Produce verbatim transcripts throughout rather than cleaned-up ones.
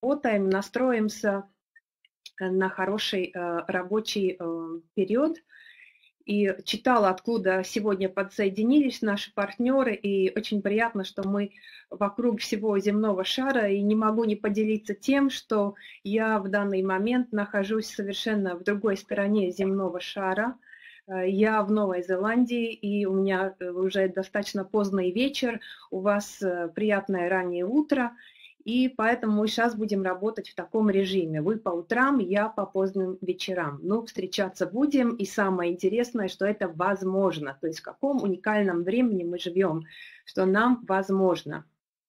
работаем, настроимся на хороший рабочий период. И читала, откуда сегодня подсоединились наши партнеры, и очень приятно, что мы вокруг всего земного шара, и не могу не поделиться тем, что я в данный момент нахожусь совершенно в другой стороне земного шара. Я в Новой Зеландии, и у меня уже достаточно поздний вечер, у вас приятное раннее утро, и поэтому мы сейчас будем работать в таком режиме. Вы по утрам, я по поздним вечерам. Ну, встречаться будем, и самое интересное, что это возможно. То есть в каком уникальном времени мы живем, что нам возможно.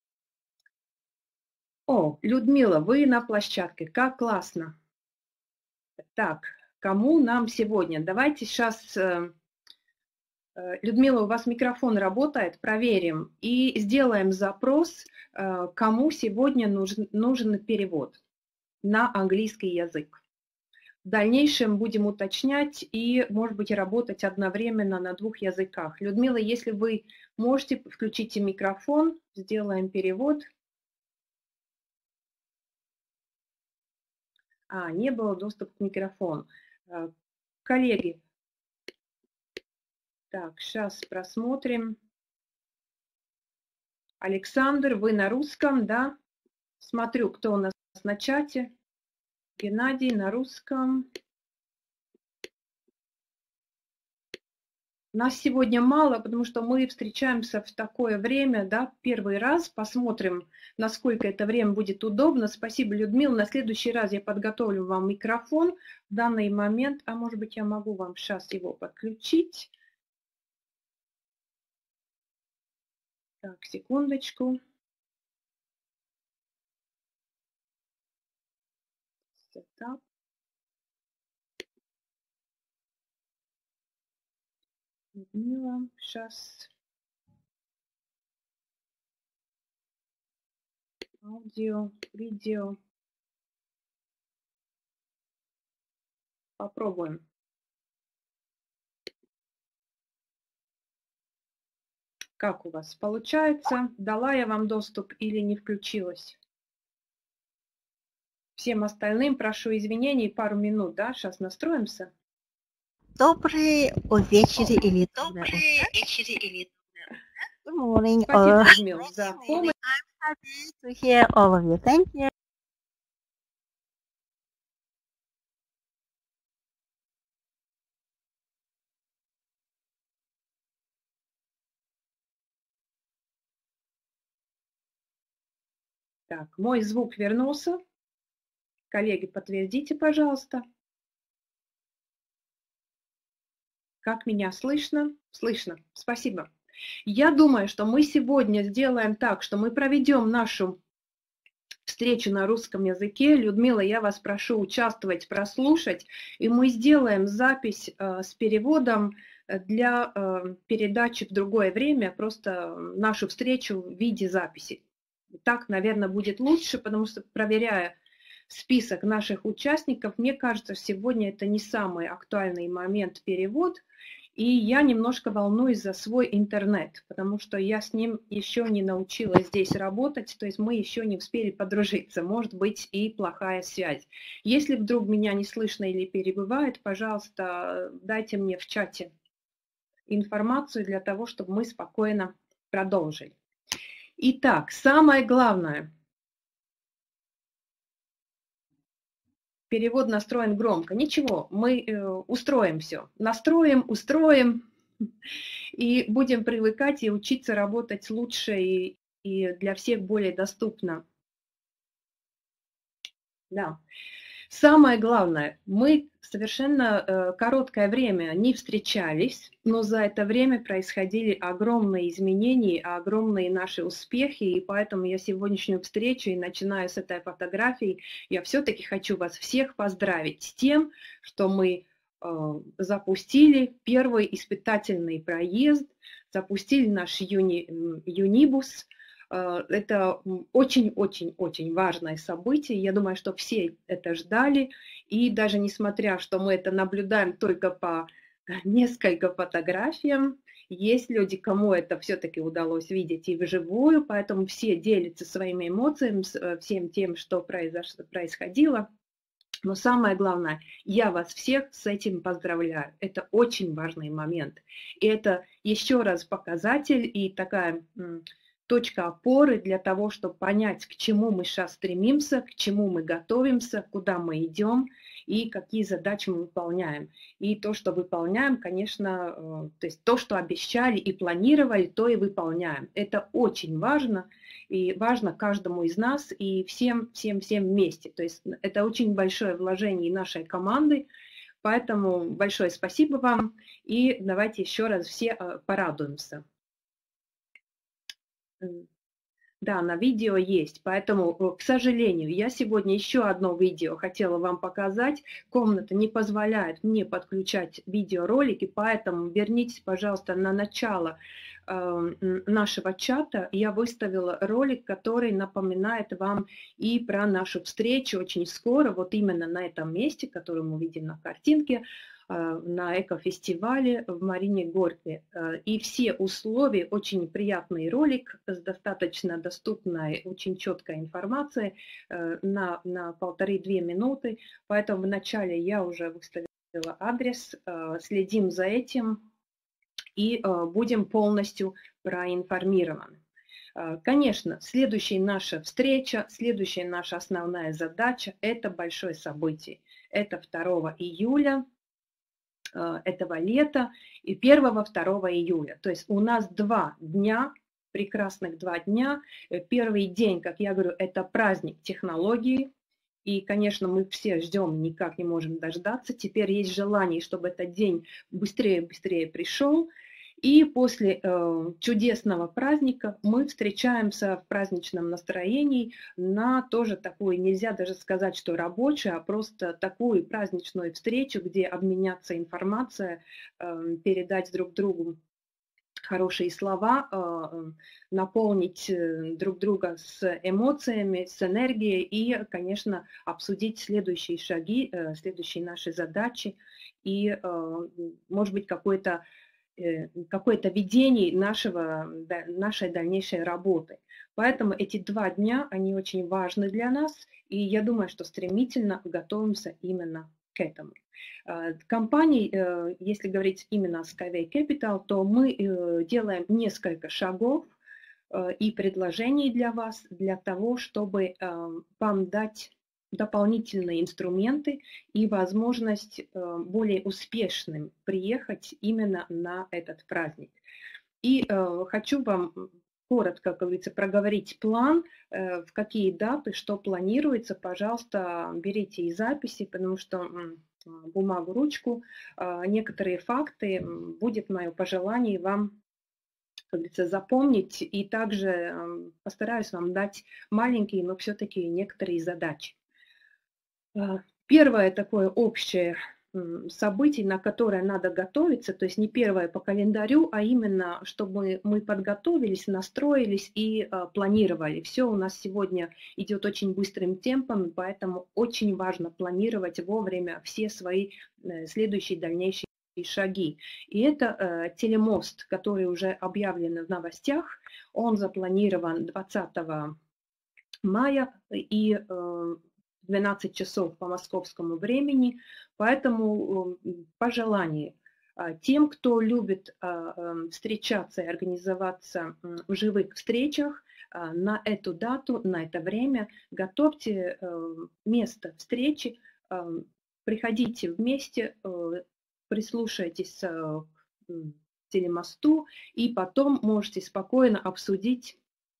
О, Людмила, вы на площадке, как классно. Так, кому нам сегодня? Давайте сейчас... Людмила, у вас микрофон работает, проверим и сделаем запрос, кому сегодня нужен, нужен перевод на английский язык. В дальнейшем будем уточнять и, может быть, работать одновременно на двух языках. Людмила, если вы можете, включите микрофон, сделаем перевод. А, не было доступа к микрофону. Коллеги, так, сейчас просмотрим. Александр, вы на русском, да? Смотрю, кто у нас на чате. Геннадий на русском. Нас сегодня мало, потому что мы встречаемся в такое время, да, первый раз. Посмотрим, насколько это время будет удобно. Спасибо, Людмила. На следующий раз я подготовлю вам микрофон в данный момент. А может быть, я могу вам сейчас его подключить. Так, секундочку. Так. Людмила, сейчас. Аудио, видео. Попробуем. Как у вас получается? Дала я вам доступ или не включилась? Всем остальным прошу извинений, пару минут, да, сейчас настроимся. Добрый вечер или добрый вечер или Good morning. Спасибо, or- Людмила, за помощь. I'm happy to hear all of you. Thank you. Так, мой звук вернулся. Коллеги, подтвердите, пожалуйста. Как меня слышно? Слышно. Спасибо. Я думаю, что мы сегодня сделаем так, что мы проведем нашу встречу на русском языке. Людмила, я вас прошу участвовать, прослушать, и мы сделаем запись э, с переводом для э, передачи в другое время, просто нашу встречу в виде записи. Так, наверное, будет лучше, потому что, проверяя список наших участников, мне кажется, сегодня это не самый актуальный момент перевод, и я немножко волнуюсь за свой интернет, потому что я с ним еще не научилась здесь работать, то есть мы еще не успели подружиться, может быть и плохая связь. Если вдруг меня не слышно или перебивает, пожалуйста, дайте мне в чате информацию для того, чтобы мы спокойно продолжили. Итак, самое главное. Перевод настроен громко. Ничего, мы э, устроим все. Настроим, устроим и будем привыкать и учиться работать лучше и, и для всех более доступно. Да. Самое главное, мы совершенно э, короткое время не встречались, но за это время происходили огромные изменения, огромные наши успехи, и поэтому я сегодняшнюю встречу, и начиная с этой фотографии, я все-таки хочу вас всех поздравить с тем, что мы э, запустили первый испытательный проезд, запустили наш юни, юнибус. Это очень-очень-очень важное событие. Я думаю, что все это ждали. И даже несмотря, что мы это наблюдаем только по нескольким фотографиям, есть люди, кому это все-таки удалось видеть и вживую, поэтому все делятся своими эмоциями, всем тем, что произошло, происходило. Но самое главное, я вас всех с этим поздравляю. Это очень важный момент. И это еще раз показатель и такая м, точка опоры для того, чтобы понять, к чему мы сейчас стремимся, к чему мы готовимся, куда мы идем и какие задачи мы выполняем. И то, что выполняем, конечно, э, то есть то, что обещали и планировали, то и выполняем. Это очень важно. И важно каждому из нас и всем, всем, всем вместе. То есть это очень большое вложение нашей команды, поэтому большое спасибо вам. И давайте еще раз все порадуемся. Да, на видео есть, поэтому, к сожалению, я сегодня еще одно видео хотела вам показать. Комната не позволяет мне подключать видеоролики, поэтому вернитесь, пожалуйста, на начало э, нашего чата. Я выставила ролик, который напоминает вам и про нашу встречу очень скоро, вот именно на этом месте, который мы видим на картинке, на экофестивале в Марине Горькой. И все условия, очень приятный ролик с достаточно доступной, очень четкой информацией на, на полторы-две минуты. Поэтому вначале я уже выставила адрес, следим за этим и будем полностью проинформированы. Конечно, следующая наша встреча, следующая наша основная задача – это большое событие. Это второго июля. Этого лета и первого-второго июля. То есть у нас два дня, прекрасных два дня. Первый день, как я говорю, это праздник технологии. И, конечно, мы все ждем, никак не можем дождаться. Теперь есть желание, чтобы этот день быстрее-быстрее пришел. И после э, чудесного праздника мы встречаемся в праздничном настроении на тоже такую, нельзя даже сказать, что рабочую, а просто такую праздничную встречу, где обменяться информацией, э, передать друг другу хорошие слова, э, наполнить друг друга с эмоциями, с энергией и, конечно, обсудить следующие шаги, э, следующие наши задачи и, э, может быть, какой-то какое-то видение нашего, нашей дальнейшей работы. Поэтому эти два дня, они очень важны для нас, и я думаю, что стремительно готовимся именно к этому. Компании, если говорить именно о Skyway Capital, то мы делаем несколько шагов и предложений для вас, для того, чтобы вам дать дополнительные инструменты и возможность более успешным приехать именно на этот праздник. И э, хочу вам коротко, как говорится, проговорить план, э, в какие даты, что планируется. Пожалуйста, берите и записи, потому что э, бумагу, ручку, э, некоторые факты будет мое пожелание вам, как говорится, запомнить. И также э, постараюсь вам дать маленькие, но все-таки некоторые задачи. Первое такое общее событие, на которое надо готовиться, то есть не первое по календарю, а именно, чтобы мы подготовились, настроились и э, планировали. Все у нас сегодня идет очень быстрым темпом, поэтому очень важно планировать вовремя все свои э, следующие дальнейшие шаги. И это э, телемост, который уже объявлен в новостях, он запланирован двадцатого мая и э, двенадцать часов по московскому времени, поэтому пожелание тем, кто любит встречаться и организоваться в живых встречах, на эту дату, на это время готовьте место встречи, приходите вместе, прислушайтесь к телемосту и потом можете спокойно обсудить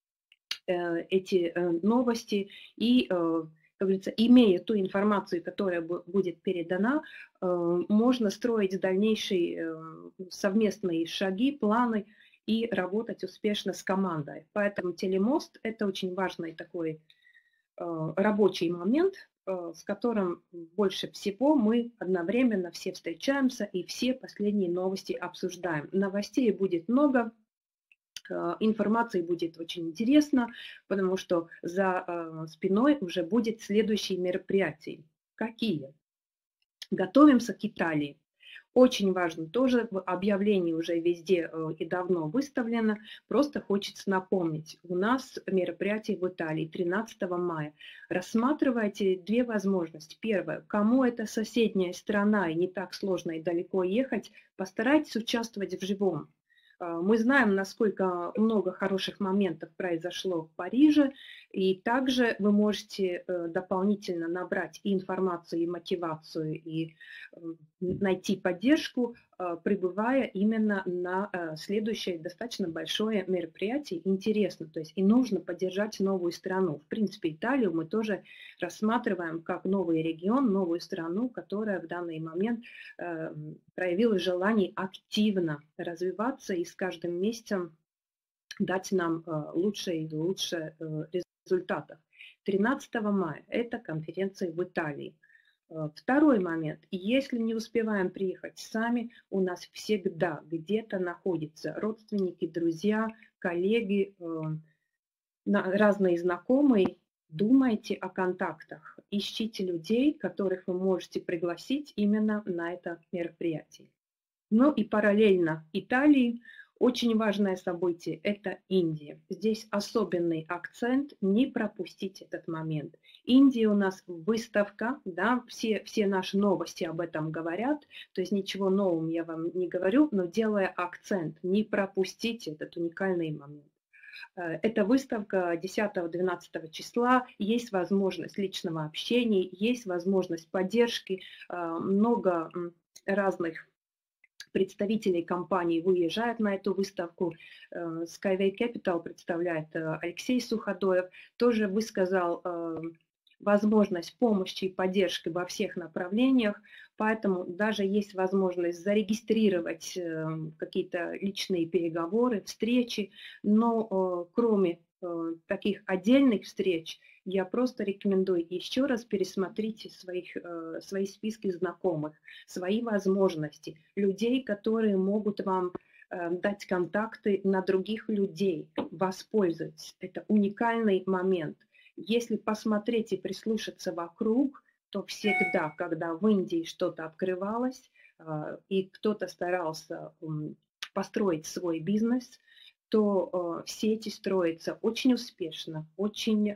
эти новости и, как говорится, имея ту информацию, которая будет передана, можно строить дальнейшие совместные шаги, планы и работать успешно с командой. Поэтому телемост – это очень важный такой рабочий момент, с которым больше всего мы одновременно все встречаемся и все последние новости обсуждаем. Новостей будет много. Информации будет очень интересно, потому что за спиной уже будет следующие мероприятия. Какие? Готовимся к Италии. Очень важно, тоже в объявлении уже везде и давно выставлено, просто хочется напомнить. У нас мероприятие в Италии тринадцатого мая. Рассматривайте две возможности. Первое, кому это соседняя страна и не так сложно и далеко ехать, постарайтесь участвовать в живом. Мы знаем, насколько много хороших моментов произошло в Париже, и также вы можете дополнительно набрать и информацию, и мотивацию, и найти поддержку, пребывая именно на следующее достаточно большое мероприятие. Интересно, то есть и нужно поддержать новую страну. В принципе, Италию мы тоже рассматриваем как новый регион, новую страну, которая в данный момент проявила желание активно развиваться и с каждым месяцем дать нам лучше и лучше результатов. тринадцатого мая это конференция в Италии. Второй момент. Если не успеваем приехать сами, у нас всегда где-то находятся родственники, друзья, коллеги, разные знакомые. Думайте о контактах, ищите людей, которых вы можете пригласить именно на это мероприятие. Ну и параллельно Италии очень важное событие – это Индия. Здесь особенный акцент, не пропустите этот момент. Индия у нас выставка, да, все, все наши новости об этом говорят, то есть ничего нового я вам не говорю, но делая акцент, не пропустите этот уникальный момент. Это выставка десятого-двенадцатого числа, есть возможность личного общения, есть возможность поддержки, много разных представителей компаний выезжают на эту выставку. Skyway Capital представляет Алексей Суходоев, тоже высказал возможность помощи и поддержки во всех направлениях, поэтому даже есть возможность зарегистрировать какие-то личные переговоры, встречи, но кроме таких отдельных встреч, я просто рекомендую еще раз пересмотрите своих, свои списки знакомых, свои возможности, людей, которые могут вам дать контакты на других людей, воспользоваться. Это уникальный момент. Если посмотреть и прислушаться вокруг, то всегда, когда в Индии что-то открывалось, и кто-то старался построить свой бизнес, то сети строятся очень успешно, очень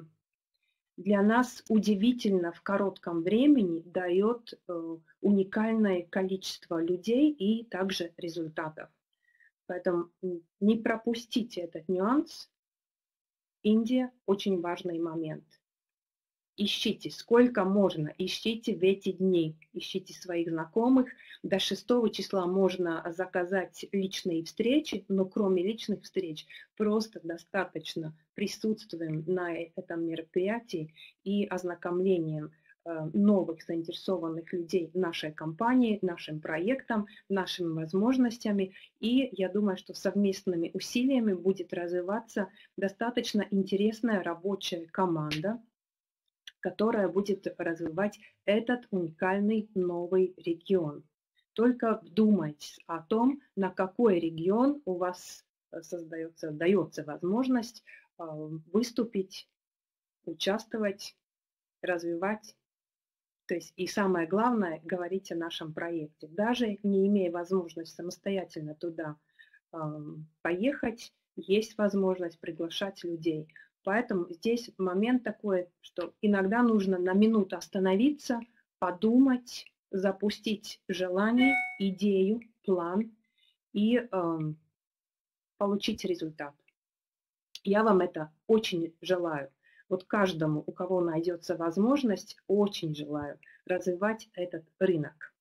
для нас удивительно в коротком времени дает уникальное количество людей и также результатов. Поэтому не пропустите этот нюанс. Индия – очень важный момент. Ищите, сколько можно, ищите в эти дни, ищите своих знакомых. До шестого числа можно заказать личные встречи, но кроме личных встреч просто достаточно присутствием на этом мероприятии и ознакомлением новых заинтересованных людей нашей компании, нашим проектам, нашими возможностями. И я думаю, что совместными усилиями будет развиваться достаточно интересная рабочая команда, которая будет развивать этот уникальный новый регион. Только вдумайтесь о том, на какой регион у вас создается, дается возможность выступить, участвовать, развивать. То есть и самое главное, говорить о нашем проекте. Даже не имея возможности самостоятельно туда поехать, есть возможность приглашать людей. Поэтому здесь момент такой, что иногда нужно на минуту остановиться, подумать, запустить желание, идею, план и э, получить результат. Я вам это очень желаю. Вот каждому, у кого найдется возможность, очень желаю развивать этот рынок.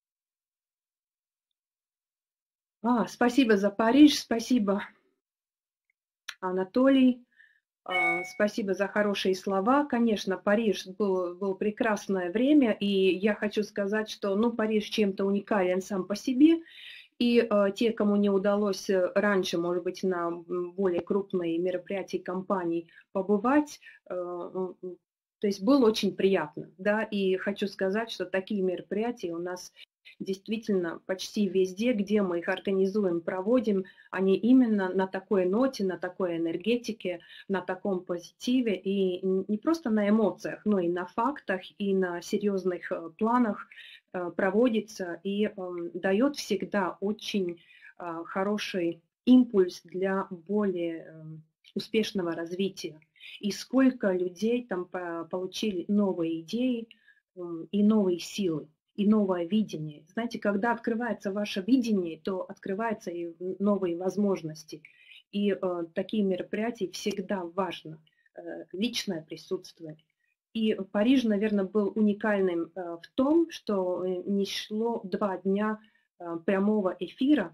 А, спасибо за Париж, спасибо, Анатолий. Спасибо за хорошие слова. Конечно, Париж был, было прекрасное время, и я хочу сказать, что ну, Париж чем-то уникален сам по себе, и э, те, кому не удалось раньше, может быть, на более крупные мероприятия компаний побывать, э, то есть было очень приятно, да, и хочу сказать, что такие мероприятия у нас действительно почти везде, где мы их организуем, проводим, они именно на такой ноте, на такой энергетике, на таком позитиве, и не просто на эмоциях, но и на фактах, и на серьезных планах. проводится и дает всегда очень хороший импульс для более успешного развития. И сколько людей там получили новые идеи и новые силы, и новое видение. Знаете, когда открывается ваше видение, то открываются и новые возможности. И э, такие мероприятия всегда важно, э, личное присутствие. И Париж, наверное, был уникальным э, в том, что не шло два дня э, прямого эфира,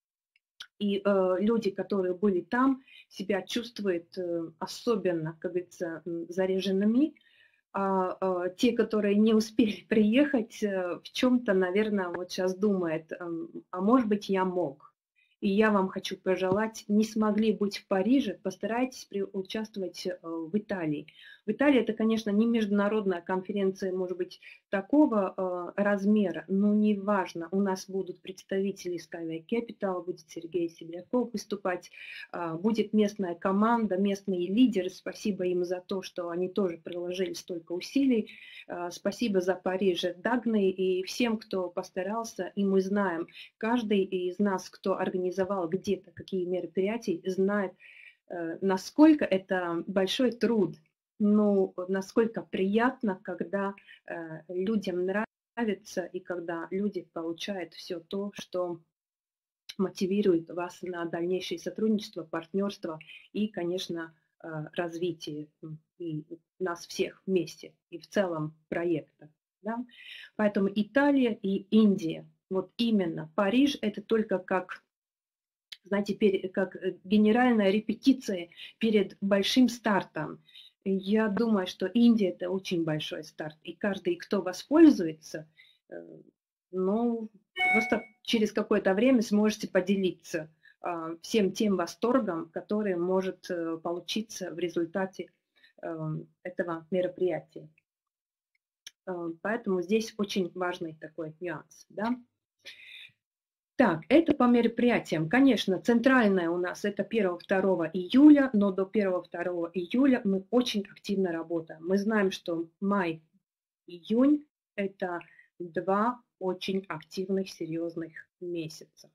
и э, люди, которые были там, себя чувствуют э, особенно, как говорится, заряженными. А, а те, которые не успели приехать, в чем-то, наверное, вот сейчас думают, а может быть, я мог. И я вам хочу пожелать, не смогли быть в Париже, постарайтесь участвовать в Италии. В Италии это, конечно, не международная конференция, может быть, такого размера, но не важно. У нас будут представители Skyway Capital, будет Сергей Сибиряков выступать, будет местная команда, местные лидеры. Спасибо им за то, что они тоже приложили столько усилий. Спасибо за Париж, Дагны и всем, кто постарался. И мы знаем, каждый из нас, кто организовал где-то какие мероприятия, знает, насколько это большой труд. Ну, насколько приятно, когда э, людям нравится и когда люди получают все то, что мотивирует вас на дальнейшее сотрудничество, партнерство и, конечно, э, развитие и нас всех вместе и в целом проекта. Да? Поэтому Италия и Индия, вот именно Париж, это только как, знаете, как генеральная репетиция перед большим стартом. Я думаю, что Индия – это очень большой старт, и каждый, кто воспользуется, ну, просто через какое-то время сможете поделиться всем тем восторгом, который может получиться в результате этого мероприятия. Поэтому здесь очень важный такой нюанс. Да? Так, это по мероприятиям. Конечно, центральное у нас это первого-второго июля, но до первого-второго июля мы очень активно работаем. Мы знаем, что май-июнь – это два очень активных, серьезных месяца.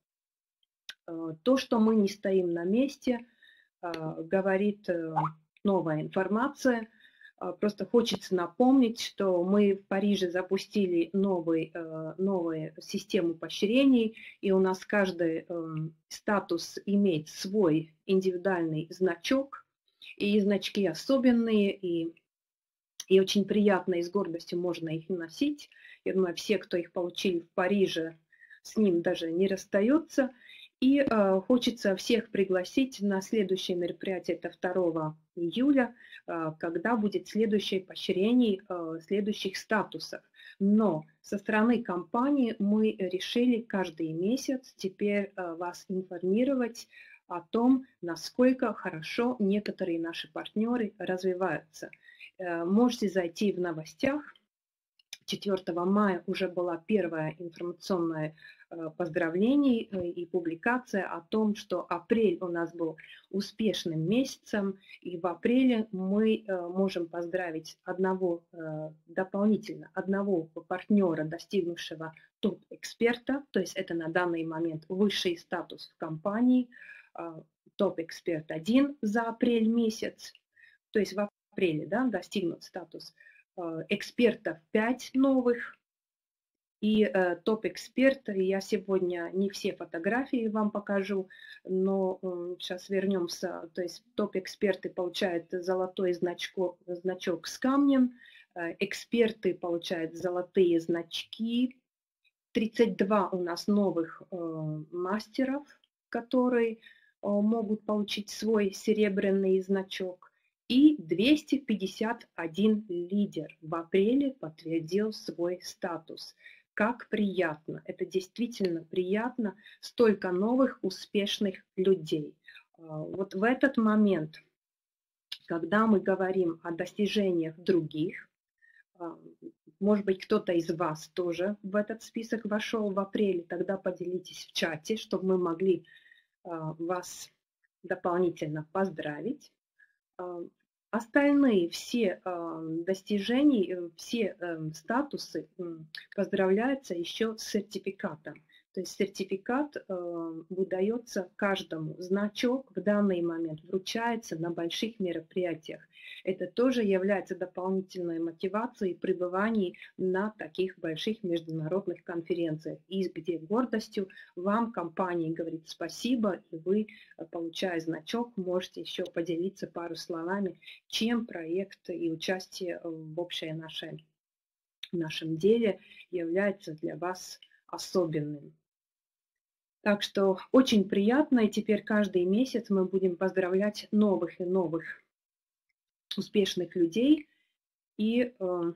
То, что мы не стоим на месте, говорит новая информация. Просто хочется напомнить, что мы в Париже запустили новый, новую систему поощрений, и у нас каждый статус имеет свой индивидуальный значок, и значки особенные, и, и очень приятно, и с гордостью можно их носить. Я думаю, все, кто их получили в Париже, с ним даже не расстаются. И э, хочется всех пригласить на следующее мероприятие, это второго июля, э, когда будет следующее поощрение э, следующих статусов. Но со стороны компании мы решили каждый месяц теперь э, вас информировать о том, насколько хорошо некоторые наши партнеры развиваются. Э, можете зайти в новостях. четвёртого мая уже была первая информационная поздравлений и публикация о том, что апрель у нас был успешным месяцем, и в апреле мы можем поздравить одного дополнительно, одного партнера, достигнувшего топ-эксперта, то есть это на данный момент высший статус в компании, топ-эксперт один за апрель месяц, то есть в апреле, да, достигнут статус экспертов пять новых, и э, топ-эксперт, я сегодня не все фотографии вам покажу, но э, сейчас вернемся, то есть топ-эксперты получают золотой значок, значок с камнем, э, эксперты получают золотые значки, тридцать два у нас новых э, мастеров, которые э, могут получить свой серебряный значок, и двести пятьдесят один лидер в апреле подтвердил свой статус. Как приятно, это действительно приятно, столько новых успешных людей. Вот в этот момент, когда мы говорим о достижениях других, может быть, кто-то из вас тоже в этот список вошел в апреле, тогда поделитесь в чате, чтобы мы могли вас дополнительно поздравить. Остальные все э, достижения, э, все э, статусы э, поздравляются еще с сертификатом. То есть сертификат э, выдается каждому. Значок в данный момент вручается на больших мероприятиях. Это тоже является дополнительной мотивацией пребывания на таких больших международных конференциях, и где гордостью вам компания говорит спасибо, и вы, получая значок, можете еще поделиться пару словами, чем проект и участие в общей нашей, нашем деле является для вас особенным. Так что очень приятно, и теперь каждый месяц мы будем поздравлять новых и новых успешных людей. И э,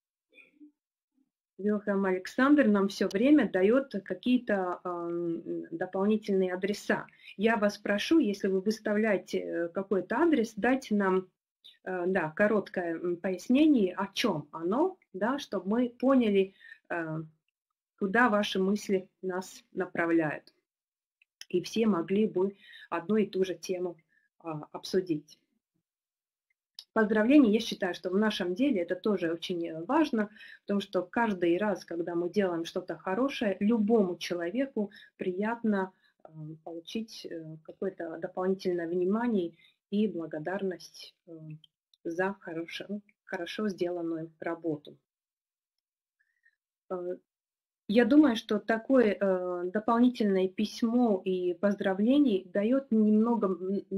Вилхам Александр нам все время дает какие-то э, дополнительные адреса. Я вас прошу, если вы выставляете какой-то адрес, дайте нам э, да, короткое пояснение, о чем оно, да, чтобы мы поняли, э, куда ваши мысли нас направляют. И все могли бы одну и ту же тему э, обсудить. Поздравления, я считаю, что в нашем деле это тоже очень важно, потому что каждый раз, когда мы делаем что-то хорошее, любому человеку приятно получить какое-то дополнительное внимание и благодарность за хорошо, хорошо сделанную работу. Я думаю, что такое дополнительное письмо и поздравление дает немного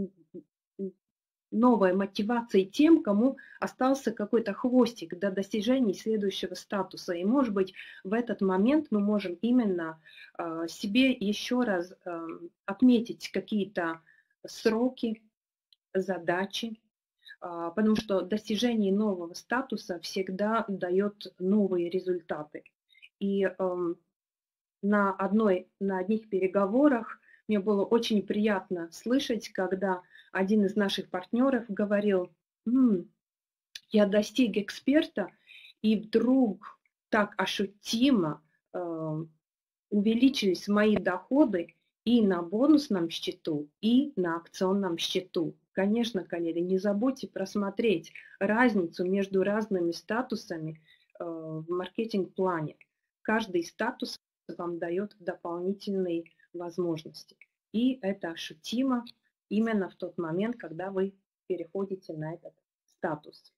новой мотивации тем, кому остался какой-то хвостик до достижения следующего статуса. И, может быть, в этот момент мы можем именно э, себе еще раз э, отметить какие-то сроки, задачи, э, потому что достижение нового статуса всегда дает новые результаты. И э, на, одной, на одних переговорах мне было очень приятно слышать, когда один из наших партнеров говорил: М, я достиг эксперта, и вдруг так ощутимо э, увеличились мои доходы и на бонусном счету, и на акционном счету. Конечно, коллеги, не забудьте просмотреть разницу между разными статусами э, в маркетинг-плане. Каждый статус вам дает дополнительные возможности. И это ощутимо именно в тот момент, когда вы переходите на этот статус.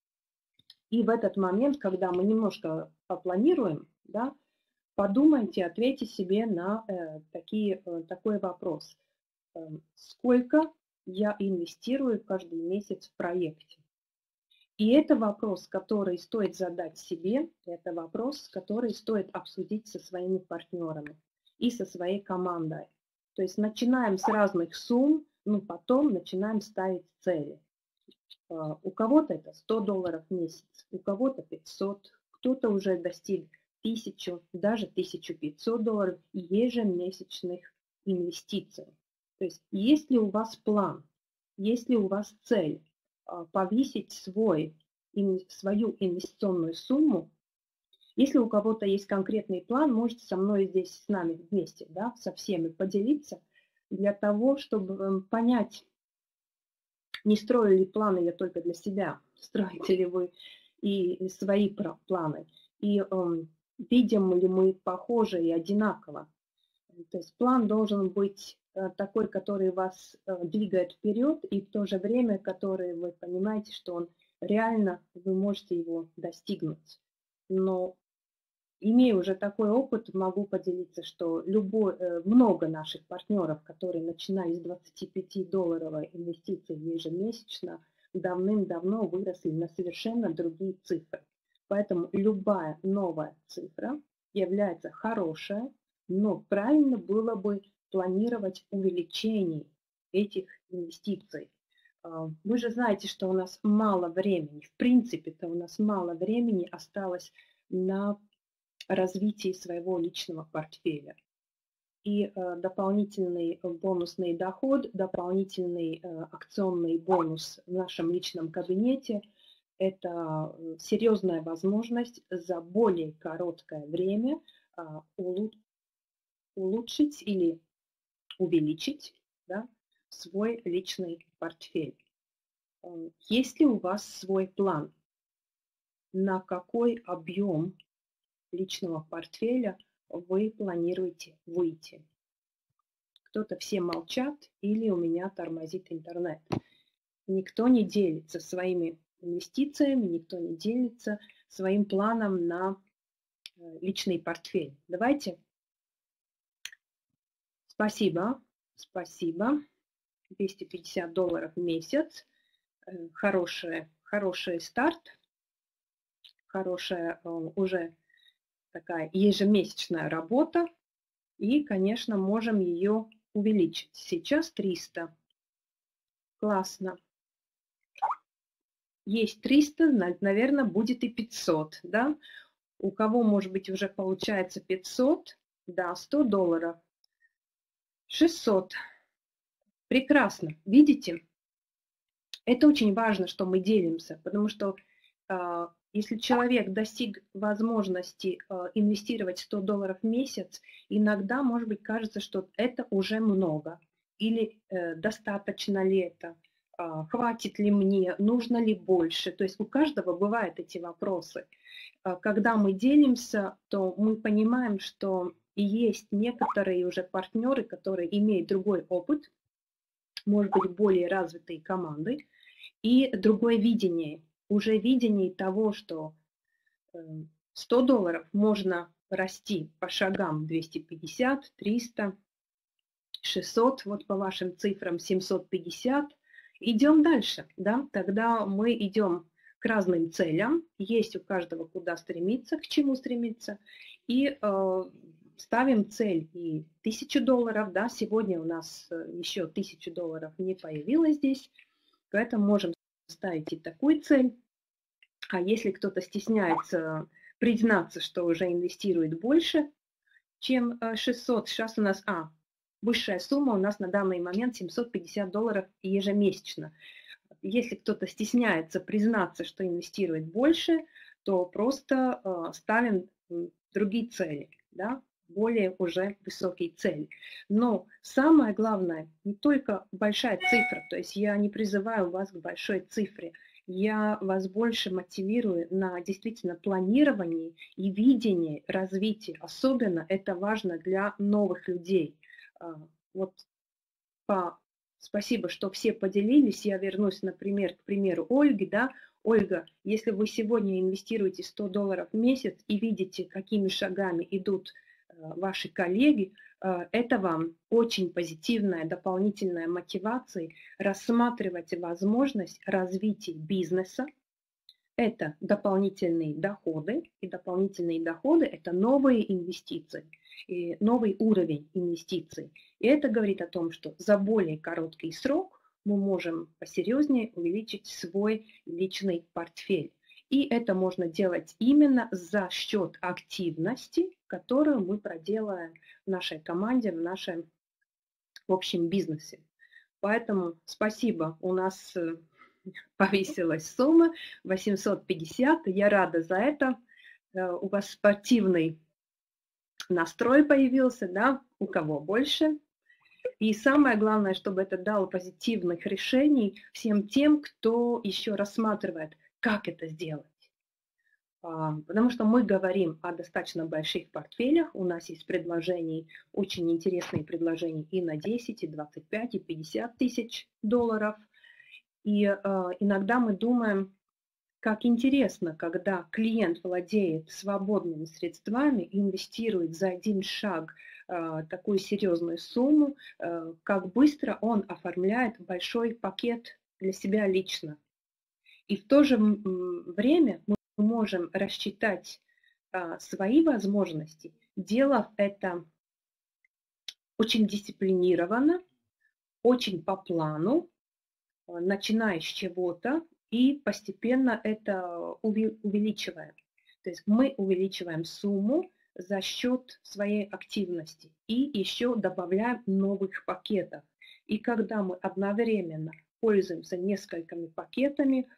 И в этот момент, когда мы немножко попланируем, да, подумайте, ответьте себе на э, такие, э, такой вопрос. Э, сколько я инвестирую каждый месяц в проекте? И это вопрос, который стоит задать себе, это вопрос, который стоит обсудить со своими партнерами и со своей командой. То есть начинаем с разных сумм, ну потом начинаем ставить цели. У кого-то это сто долларов в месяц, у кого-то пятьсот, кто-то уже достиг тысячу, даже тысяча пятьсот долларов ежемесячных инвестиций. То есть есть ли у вас план, есть ли у вас цель повысить свой, свою инвестиционную сумму? Если у кого-то есть конкретный план, можете со мной здесь, с нами вместе, да, со всеми поделиться, для того, чтобы понять, не строили планы я только для себя, строите ли вы и свои планы, и э, видим ли мы похоже и одинаково. То есть план должен быть э, такой, который вас э, двигает вперед, и в то же время, который вы понимаете, что он реально, вы можете его достигнуть. Но имея уже такой опыт, могу поделиться, что любой, много наших партнеров, которые начинали с двадцатипятидолларовой инвестиции ежемесячно, давным-давно выросли на совершенно другие цифры. Поэтому любая новая цифра является хорошая, но правильно было бы планировать увеличение этих инвестиций. Вы же знаете, что у нас мало времени, в принципе-то у нас мало времени осталось на развитии своего личного портфеля. И э, дополнительный бонусный доход, дополнительный э, акционный бонус в нашем личном кабинете – это серьезная возможность за более короткое время э, улучшить или увеличить, да, свой личный портфель. Есть ли у вас свой план, на какой объем личного портфеля вы планируете выйти? Кто-то все молчат или у меня тормозит интернет. Никто не делится своими инвестициями, никто не делится своим планом на личный портфель. Давайте. Спасибо, спасибо. двести пятьдесят долларов в месяц. Хороший, хороший старт, хорошая уже такая ежемесячная работа. И, конечно, можем ее увеличить. Сейчас триста. Классно. Есть триста, наверное, будет и пятьсот, да? У кого, может быть, уже получается пятьсот, да, сто долларов, шестьсот. Прекрасно. Видите? Это очень важно, что мы делимся, потому что э, если человек достиг возможности э, инвестировать сто долларов в месяц, иногда, может быть, кажется, что это уже много, или э, достаточно ли это, э, хватит ли мне, нужно ли больше. То есть у каждого бывают эти вопросы. Э, когда мы делимся, то мы понимаем, что есть некоторые уже партнеры, которые имеют другой опыт, может быть, более развитые команды, и другое видение, уже видение того, что сто долларов можно расти по шагам двести пятьдесят, триста, шестьсот, вот по вашим цифрам семьсот пятьдесят. Идем дальше, да, тогда мы идем к разным целям, есть у каждого куда стремиться, к чему стремиться, и э, ставим цель и тысячу долларов, да, сегодня у нас еще тысяча долларов не появилось здесь, поэтому можем ставить и такую цель. А если кто-то стесняется признаться, что уже инвестирует больше, чем шестьсот, сейчас у нас, а, высшая сумма у нас на данный момент семьсот пятьдесят долларов ежемесячно. Если кто-то стесняется признаться, что инвестирует больше, то просто э, ставим другие цели, да, более уже высокие цели. Но самое главное, не только большая цифра, то есть я не призываю вас к большой цифре, я вас больше мотивирую на действительно планирование и видение развития. Особенно это важно для новых людей. Вот по... спасибо, что все поделились. Я вернусь, например, к примеру Ольги. Да? Ольга, если вы сегодня инвестируете сто долларов в месяц и видите, какими шагами идут ваши коллеги, это вам очень позитивная дополнительная мотивация рассматривать возможность развития бизнеса. Это дополнительные доходы, и дополнительные доходы – это новые инвестиции, и новый уровень инвестиций. И это говорит о том, что за более короткий срок мы можем посерьезнее увеличить свой личный портфель. И это можно делать именно за счет активности, которую мы проделаем в нашей команде, в нашем общем бизнесе. Поэтому спасибо, у нас повысилась сумма восемьсот пятьдесят, я рада за это. У вас спортивный настрой появился, да, у кого больше. И самое главное, чтобы это дало позитивных решений всем тем, кто еще рассматривает, как это сделать. Потому что мы говорим о достаточно больших портфелях. У нас есть предложения, очень интересные предложения и на десять, и двадцать пять, и пятьдесят тысяч долларов. И иногда мы думаем, как интересно, когда клиент владеет свободными средствами, инвестирует за один шаг такую серьезную сумму, как быстро он оформляет большой пакет для себя лично. И в то же время мы можем рассчитать свои возможности, делав это очень дисциплинированно, очень по плану, начиная с чего-то и постепенно это увеличиваем. То есть мы увеличиваем сумму за счет своей активности и еще добавляем новых пакетов. И когда мы одновременно пользуемся несколькими пакетами,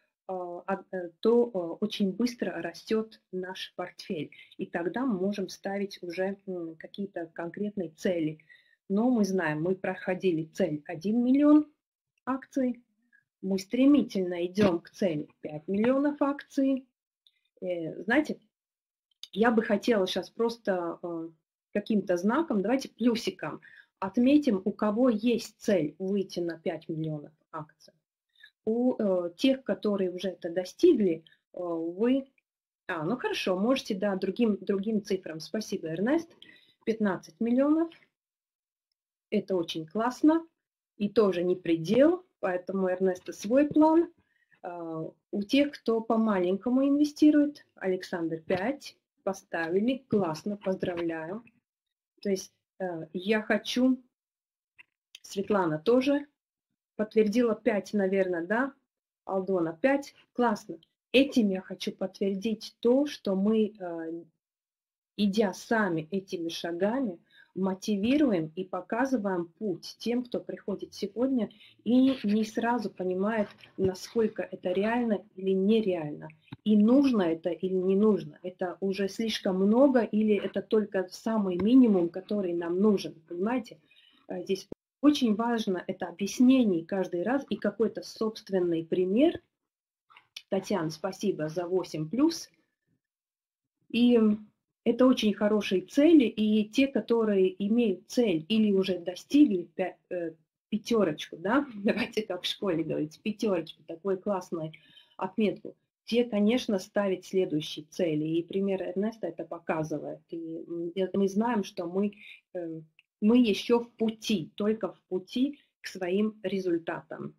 то очень быстро растет наш портфель. И тогда мы можем ставить уже какие-то конкретные цели. Но мы знаем, мы проходили цель один миллион акций, мы стремительно идем к цели пять миллионов акций. Знаете, я бы хотела сейчас просто каким-то знаком, давайте плюсиком, отметим, у кого есть цель выйти на пять миллионов акций. У э, тех, которые уже это достигли, э, вы... А, ну хорошо, можете, да, другим, другим цифрам. Спасибо, Эрнест. пятнадцать миллионов. Это очень классно. И тоже не предел, поэтому у Эрнеста свой план. Э, у тех, кто по-маленькому инвестирует, Александр пять поставили. Классно, поздравляю. То есть э, я хочу... Светлана тоже подтвердила пять, наверное, да? Алдона пять. Классно. Этим я хочу подтвердить то, что мы, идя сами этими шагами, мотивируем и показываем путь тем, кто приходит сегодня и не сразу понимает, насколько это реально или нереально. И нужно это или не нужно. Это уже слишком много или это только самый минимум, который нам нужен. Понимаете? Здесь очень важно это объяснение каждый раз и какой-то собственный пример. Татьяна, спасибо за восемь плюс. И это очень хорошие цели, и те, которые имеют цель или уже достигли пятерочку, да, давайте как в школе говорить, пятерочку, такой классную отметку, те, конечно, ставят следующие цели. И пример Эрнеста это показывает. И мы знаем, что мы... Мы еще в пути, только в пути к своим результатам.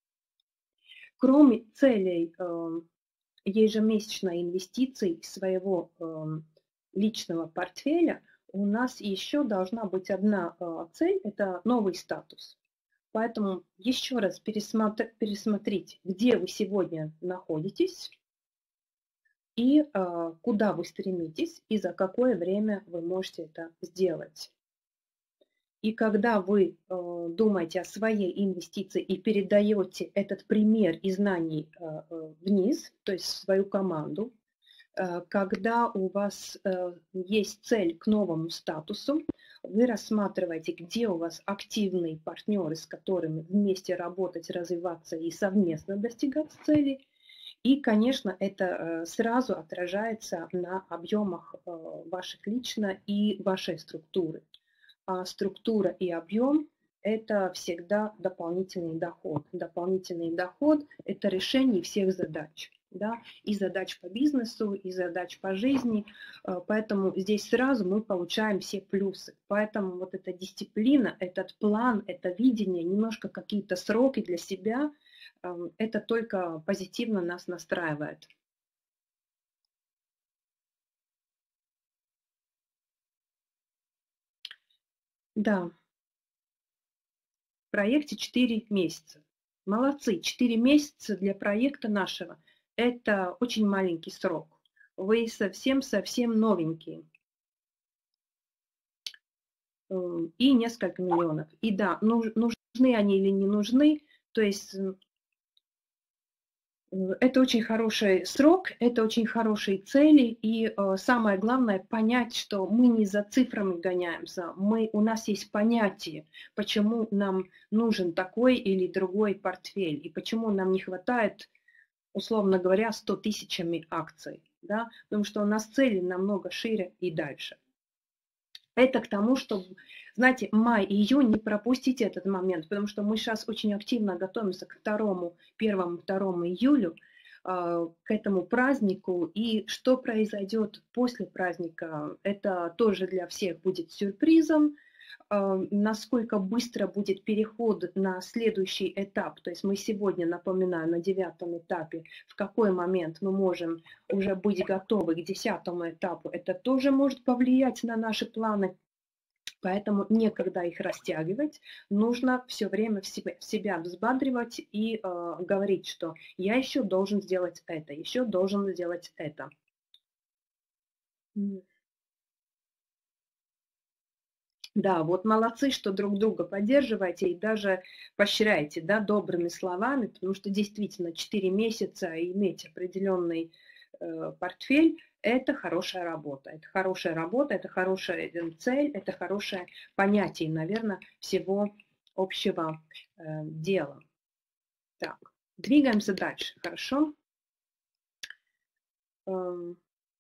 Кроме целей э, ежемесячной инвестиции своего э, личного портфеля, у нас еще должна быть одна э, цель, это новый статус. Поэтому еще раз пересмотр, пересмотрите, где вы сегодня находитесь и э, куда вы стремитесь, и за какое время вы можете это сделать. И когда вы э, думаете о своей инвестиции и передаете этот пример и знаний э, э, вниз, то есть в свою команду, э, когда у вас э, есть цель к новому статусу, вы рассматриваете, где у вас активные партнеры, с которыми вместе работать, развиваться и совместно достигать цели. И, конечно, это э, сразу отражается на объемах э, ваших лично и вашей структуры. А структура и объем – это всегда дополнительный доход. Дополнительный доход – это решение всех задач. Да? И задач по бизнесу, и задач по жизни. Поэтому здесь сразу мы получаем все плюсы. Поэтому вот эта дисциплина, этот план, это видение, немножко какие-то сроки для себя – это только позитивно нас настраивает. Да, в проекте четыре месяца. Молодцы, четыре месяца для проекта нашего – это очень маленький срок. Вы совсем-совсем новенькие. И несколько миллионов. И да, нужны они или не нужны, то есть это очень хороший срок, это очень хорошие цели, и э, самое главное понять, что мы не за цифрами гоняемся, мы, у нас есть понятие, почему нам нужен такой или другой портфель, и почему нам не хватает, условно говоря, сто тысячами акций, да? Потому что у нас цели намного шире и дальше. Это к тому, что, знаете, май-июнь, не пропустите этот момент, потому что мы сейчас очень активно готовимся к второму, первому-второму июлю, к этому празднику. И что произойдет после праздника, это тоже для всех будет сюрпризом. Насколько быстро будет переход на следующий этап. То есть мы сегодня, напоминаю, на девятом этапе, в какой момент мы можем уже быть готовы к десятому этапу. Это тоже может повлиять на наши планы. Поэтому некогда их растягивать, нужно все время в себя, в себя взбадривать и э, говорить, что я еще должен сделать это, еще должен сделать это. Да, вот молодцы, что друг друга поддерживаете и даже поощряете, да, добрыми словами, потому что действительно четыре месяца иметь определенный э, портфель – это хорошая работа. Это хорошая работа, это хорошая цель, это хорошее понятие, наверное, всего общего э, дела. Так, Двигаемся дальше, хорошо? Эм,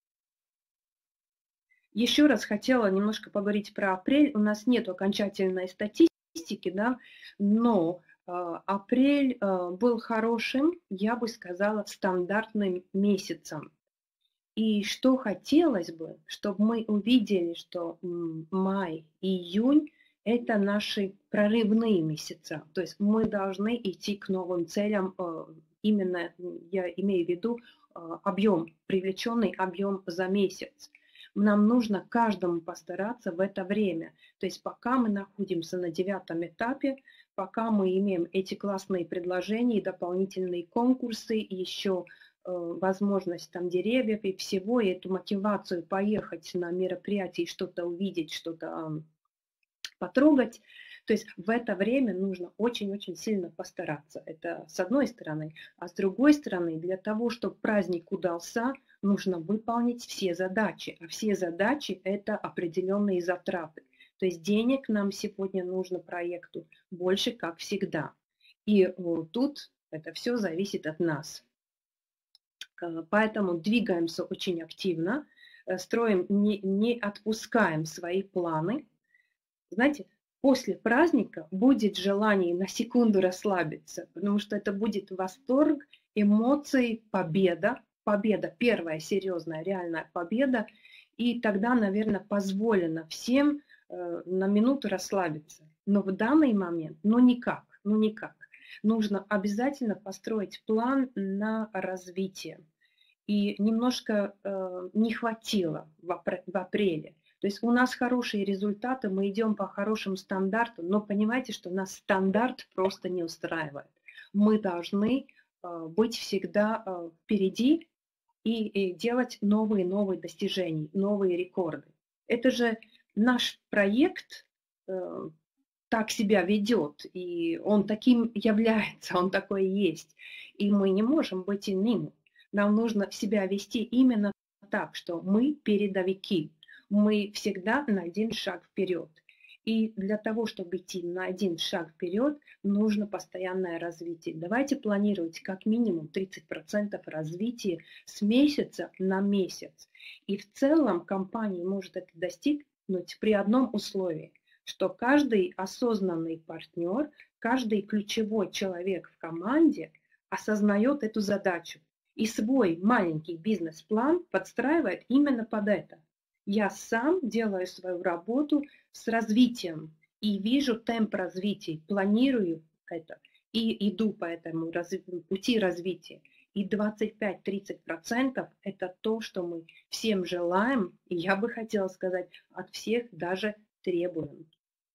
Еще раз хотела немножко поговорить про апрель. У нас нет окончательной статистики, да, но э, апрель э, был хорошим, я бы сказала, стандартным месяцем. И что хотелось бы, чтобы мы увидели, что май и июнь – это наши прорывные месяца. То есть мы должны идти к новым целям, именно я имею в виду объем, привлеченный объем за месяц. Нам нужно каждому постараться в это время. То есть пока мы находимся на девятом этапе, пока мы имеем эти классные предложения, дополнительные конкурсы, и еще возможность там деревьев и всего, и эту мотивацию поехать на мероприятие, что-то увидеть, что-то потрогать. То есть в это время нужно очень-очень сильно постараться. Это с одной стороны. А с другой стороны, для того, чтобы праздник удался, нужно выполнить все задачи. А все задачи – это определенные затраты. То есть денег нам сегодня нужно проекту больше, как всегда. И вот тут это все зависит от нас. Поэтому двигаемся очень активно, строим, не, не отпускаем свои планы. Знаете, после праздника будет желание на секунду расслабиться, потому что это будет восторг, эмоции, победа. Победа, первая серьезная, реальная победа. И тогда, наверное, позволено всем э, на минуту расслабиться. Но в данный момент, ну никак, ну никак. Нужно обязательно построить план на развитие. И немножко э, не хватило в, апр- в апреле. То есть у нас хорошие результаты, мы идем по хорошим стандартам, но понимаете, что нас стандарт просто не устраивает. Мы должны э, быть всегда э, впереди и, и делать новые-новые достижения, новые рекорды. Это же наш проект э, так себя ведет, и он таким является, он такой есть. И мы не можем быть иным. Нам нужно себя вести именно так, что мы передовики. Мы всегда на один шаг вперед. И для того, чтобы идти на один шаг вперед, нужно постоянное развитие. Давайте планировать как минимум тридцать процентов развития с месяца на месяц. И в целом компания может это достигнуть при одном условии, что каждый осознанный партнер, каждый ключевой человек в команде осознает эту задачу. И свой маленький бизнес-план подстраивает именно под это. Я сам делаю свою работу с развитием и вижу темп развития, планирую это и иду по этому пути развития. И двадцать пять - тридцать процентов это то, что мы всем желаем, и я бы хотела сказать, от всех даже требуем.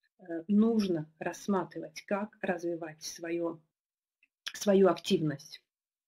Нужно рассматривать, как развивать свою, свою активность.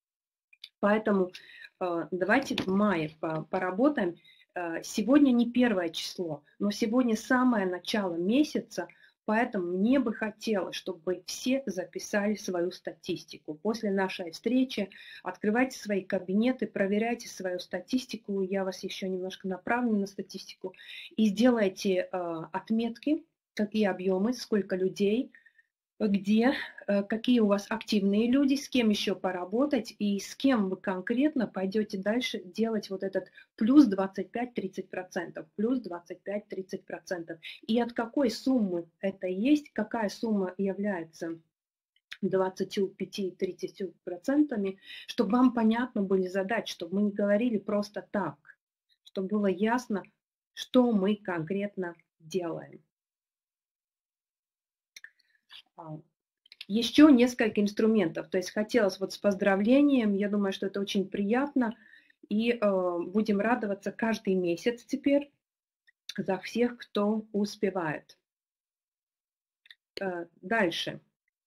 Поэтому давайте в мае поработаем. Сегодня не первое число, но сегодня самое начало месяца, поэтому мне бы хотелось, чтобы все записали свою статистику. После нашей встречи открывайте свои кабинеты, проверяйте свою статистику, я вас еще немножко направлю на статистику, и сделайте отметки, какие объемы, сколько людей, где, какие у вас активные люди, с кем еще поработать и с кем вы конкретно пойдете дальше делать вот этот плюс двадцать пять - тридцать процентов, плюс двадцать пять - тридцать процентов. И от какой суммы это есть, какая сумма является двадцать пять - тридцать процентами, чтобы вам понятно были задачи, чтобы мы не говорили просто так, чтобы было ясно, что мы конкретно делаем. Еще несколько инструментов. То есть хотелось вот с поздравлением, я думаю, что это очень приятно. И э, будем радоваться каждый месяц теперь за всех, кто успевает. Э, дальше.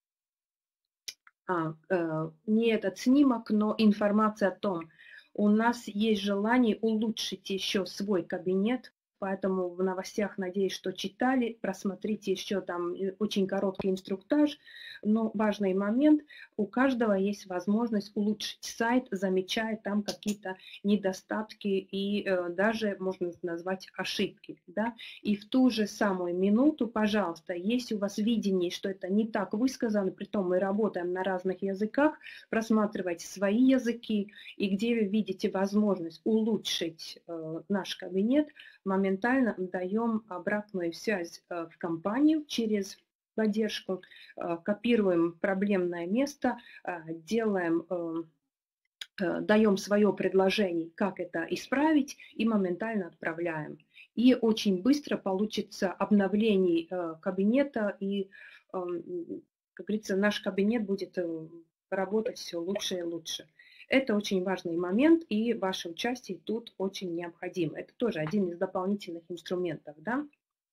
А, э, не этот снимок, но информация о том, у нас есть желание улучшить еще свой кабинет. Поэтому в новостях, надеюсь, что читали, просмотрите еще там очень короткий инструктаж. Но важный момент, у каждого есть возможность улучшить сайт, замечая там какие-то недостатки и э, даже, можно назвать, ошибки. Да? И в ту же самую минуту, пожалуйста, если у вас видение, что это не так высказано, притом мы работаем на разных языках, просматривайте свои языки, и где вы видите возможность улучшить э, наш кабинет, моментально даем обратную связь э, в компанию через поддержку, э, копируем проблемное место, э, делаем, э, э, даем свое предложение, как это исправить, и моментально отправляем. И очень быстро получится обновление э, кабинета, и, э, как говорится, наш кабинет будет э, работать все лучше и лучше. Это очень важный момент, и ваше участие тут очень необходимо. Это тоже один из дополнительных инструментов, да?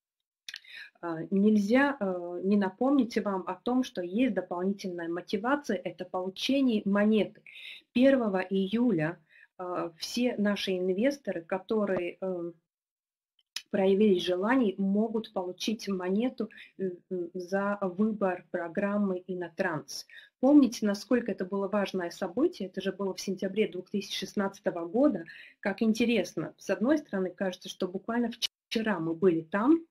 Нельзя не напомнить вам о том, что есть дополнительная мотивация, это получение монеты. первого июля все наши инвесторы, которые проявили желание, могут получить монету за выбор программы Инотранс. Помните, насколько это было важное событие? Это же было в сентябре две тысячи шестнадцатого года. Как интересно, с одной стороны, кажется, что буквально вчера мы были там,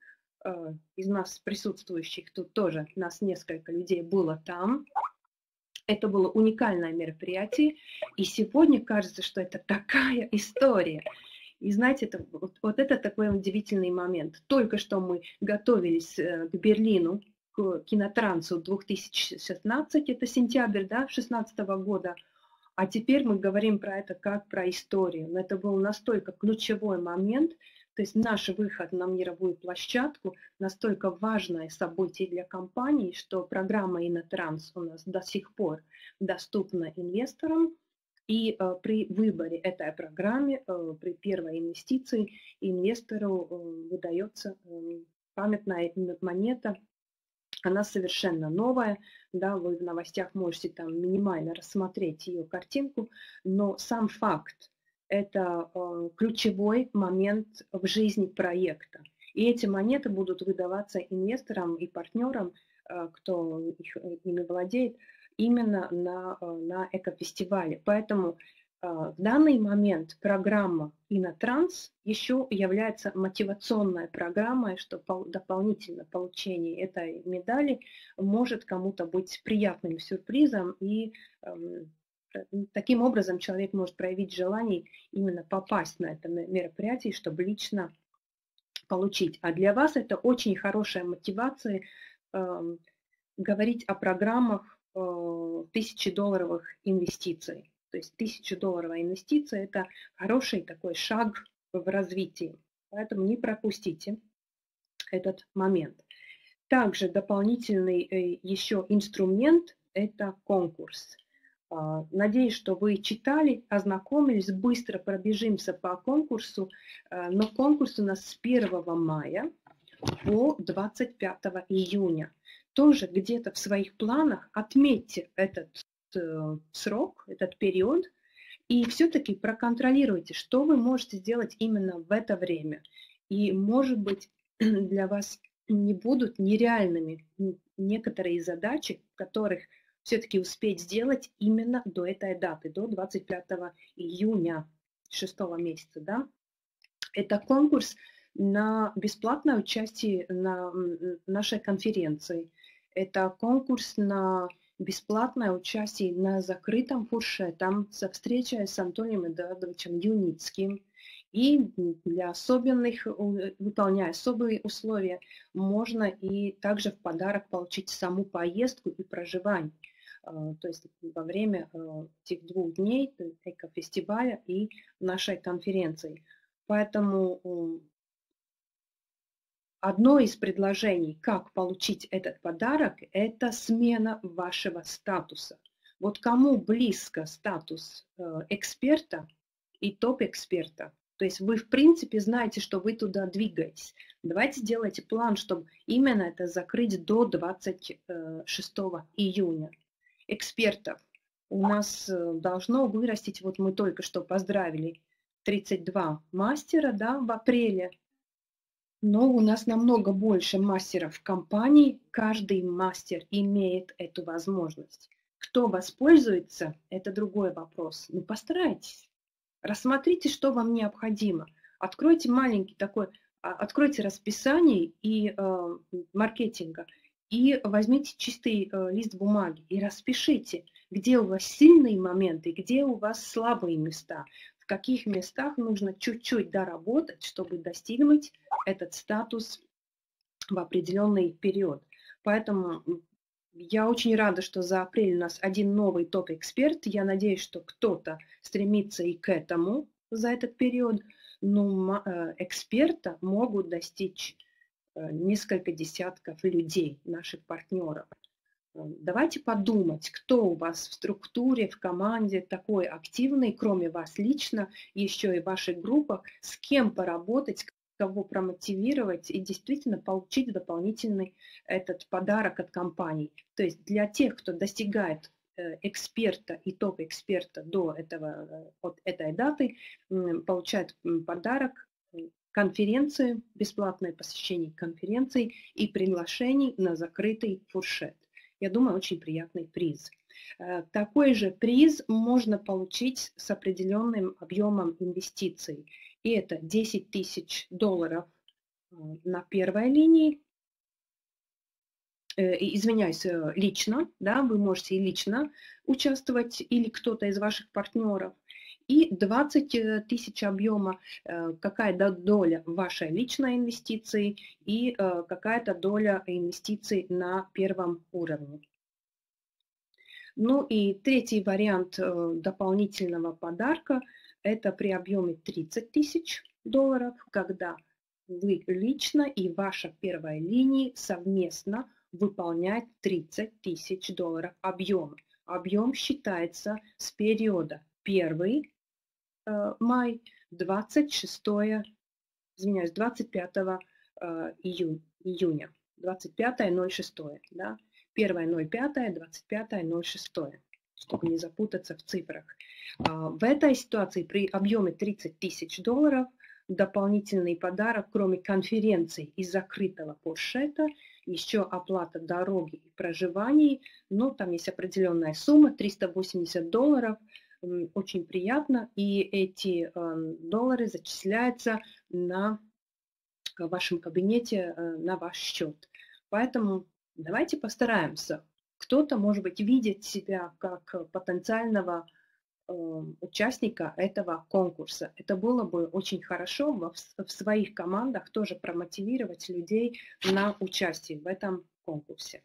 из нас присутствующих, тут тоже нас несколько людей было там. Это было уникальное мероприятие, и сегодня кажется, что это такая история. И знаете, это, вот, вот это такой удивительный момент. Только что мы готовились к Берлину, к Кинотрансу две тысячи шестнадцать, это сентябрь, да, две тысячи шестнадцатого года, а теперь мы говорим про это как про историю. Но это был настолько ключевой момент, то есть наш выход на мировую площадку настолько важное событие для компании, что программа Инотранс у нас до сих пор доступна инвесторам. И э, при выборе этой программы, э, при первой инвестиции, инвестору э, выдается э, памятная монета. Она совершенно новая, да, вы в новостях можете там минимально рассмотреть ее картинку, но сам факт, это э, ключевой момент в жизни проекта. И эти монеты будут выдаваться инвесторам и партнерам, э, кто их, ими владеет, именно на, на экофестивале. Поэтому э, в данный момент программа Инотранс еще является мотивационной программой, что пол, дополнительно получение этой медали может кому-то быть приятным сюрпризом, и э, таким образом человек может проявить желание именно попасть на это мероприятие, чтобы лично получить. А для вас это очень хорошая мотивация э, говорить о программах э, тысячедолларовых инвестиций. То есть тысячедолларовая инвестиция – это хороший такой шаг в развитии. Поэтому не пропустите этот момент. Также дополнительный э, еще инструмент – это конкурс. Надеюсь, что вы читали, ознакомились, быстро пробежимся по конкурсу, но конкурс у нас с первого мая по двадцать пятого июня. Тоже где-то в своих планах отметьте этот срок, этот период, и все-таки проконтролируйте, что вы можете сделать именно в это время. И, может быть, для вас не будут нереальными некоторые задачи, которых все-таки успеть сделать именно до этой даты, до двадцать пятого июня, шестого месяца. Да? Это конкурс на бесплатное участие на нашей конференции. Это конкурс на бесплатное участие на закрытом фуршете со встречей с Антонием Эдуардовичем Юницким. И для особенных, выполняя особые условия, можно и также в подарок получить саму поездку и проживание. То есть во время этих двух дней экофестиваля и нашей конференции. Поэтому одно из предложений, как получить этот подарок, это смена вашего статуса. Вот кому близко статус эксперта и топ-эксперта, то есть вы в принципе знаете, что вы туда двигаетесь. Давайте делайте план, чтобы именно это закрыть до двадцать шестого июня. Экспертов у нас должно вырастить, вот мы только что поздравили, тридцать два мастера, да, в апреле, но у нас намного больше мастеров в компании, каждый мастер имеет эту возможность. Кто воспользуется, это другой вопрос. Ну, постарайтесь. Рассмотрите, что вам необходимо. Откройте маленький такой, а, откройте расписание и э, маркетинга и возьмите чистый э, лист бумаги и распишите, где у вас сильные моменты, где у вас слабые места, в каких местах нужно чуть-чуть доработать, чтобы достигнуть этот статус в определенный период. Поэтому я очень рада, что за апрель у нас один новый топ-эксперт. Я надеюсь, что кто-то стремится и к этому за этот период. Но эксперта могут достичь несколько десятков людей, наших партнеров. Давайте подумать, кто у вас в структуре, в команде такой активный, кроме вас лично, еще и в ваших группах, с кем поработать, кого промотивировать и действительно получить дополнительный этот подарок от компании. То есть для тех, кто достигает эксперта и топ-эксперта до этого, от этой даты, получает подарок, конференции, бесплатное посещение конференций и приглашений на закрытый фуршет. Я думаю, очень приятный приз. Такой же приз можно получить с определенным объемом инвестиций. И это десять тысяч долларов на первой линии. Извиняюсь, лично, да, вы можете и лично участвовать, или кто-то из ваших партнеров. И двадцать тысяч объема, какая доля вашей личной инвестиции и какая-то доля инвестиций на первом уровне. Ну и третий вариант дополнительного подарка – это при объеме тридцать тысяч долларов, когда вы лично и ваша первая линия совместно выполняют тридцать тысяч долларов объема. Объем считается с периода первый май, двадцать шестое, извиняюсь, двадцать пятое июня, двадцать пятое ноль шестое, да, первое ноль пятое, двадцать пятое ноль шестое, чтобы не запутаться в цифрах. В этой ситуации при объеме тридцать тысяч долларов дополнительный подарок, кроме конференций и закрытого фуршета, еще оплата дороги и проживания, но там есть определенная сумма, триста восемьдесят долларов, очень приятно, и эти доллары зачисляются на в вашем кабинете на ваш счет. Поэтому давайте постараемся. Кто-то, может быть, видит себя как потенциального участника этого конкурса. Это было бы очень хорошо в, в своих командах тоже промотивировать людей на участие в этом конкурсе.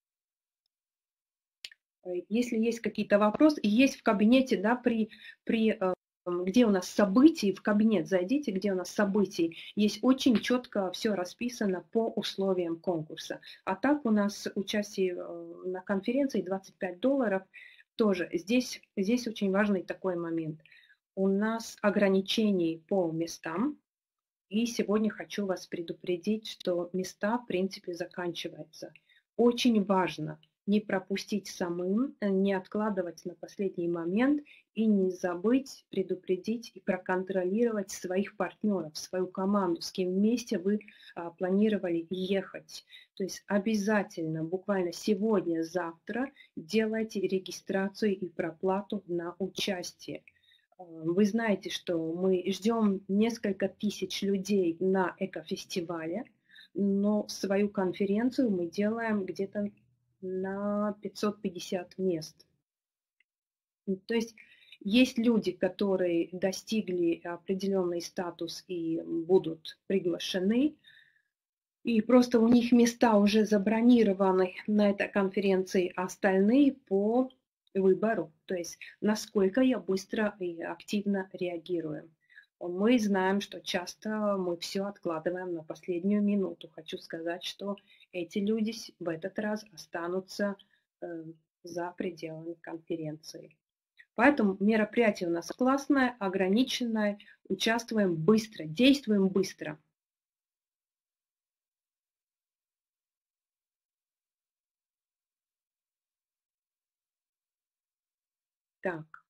Если есть какие-то вопросы, есть в кабинете, да, при, при, где у нас события, в кабинет зайдите, где у нас события, есть очень четко все расписано по условиям конкурса. А так у нас участие на конференции двадцать пять долларов. Тоже здесь, здесь очень важный такой момент. У нас ограничений по местам. И сегодня хочу вас предупредить, что места, в принципе, заканчиваются. Очень важно не пропустить самым, не откладывать на последний момент и не забыть предупредить и проконтролировать своих партнеров, свою команду, с кем вместе вы а, планировали ехать. То есть обязательно, буквально сегодня, завтра делайте регистрацию и проплату на участие. Вы знаете, что мы ждем несколько тысяч людей на экофестивале, но свою конференцию мы делаем где-то на пятьсот пятьдесят мест. То есть есть люди, которые достигли определенный статус и будут приглашены, и просто у них места уже забронированы на этой конференции, а остальные по выбору, то есть насколько я быстро и активно реагирую. Мы знаем, что часто мы все откладываем на последнюю минуту. Хочу сказать, что эти люди в этот раз останутся за пределами конференции. Поэтому мероприятие у нас классное, ограниченное, участвуем быстро, действуем быстро. Так.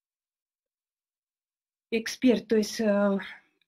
Эксперт, то есть э,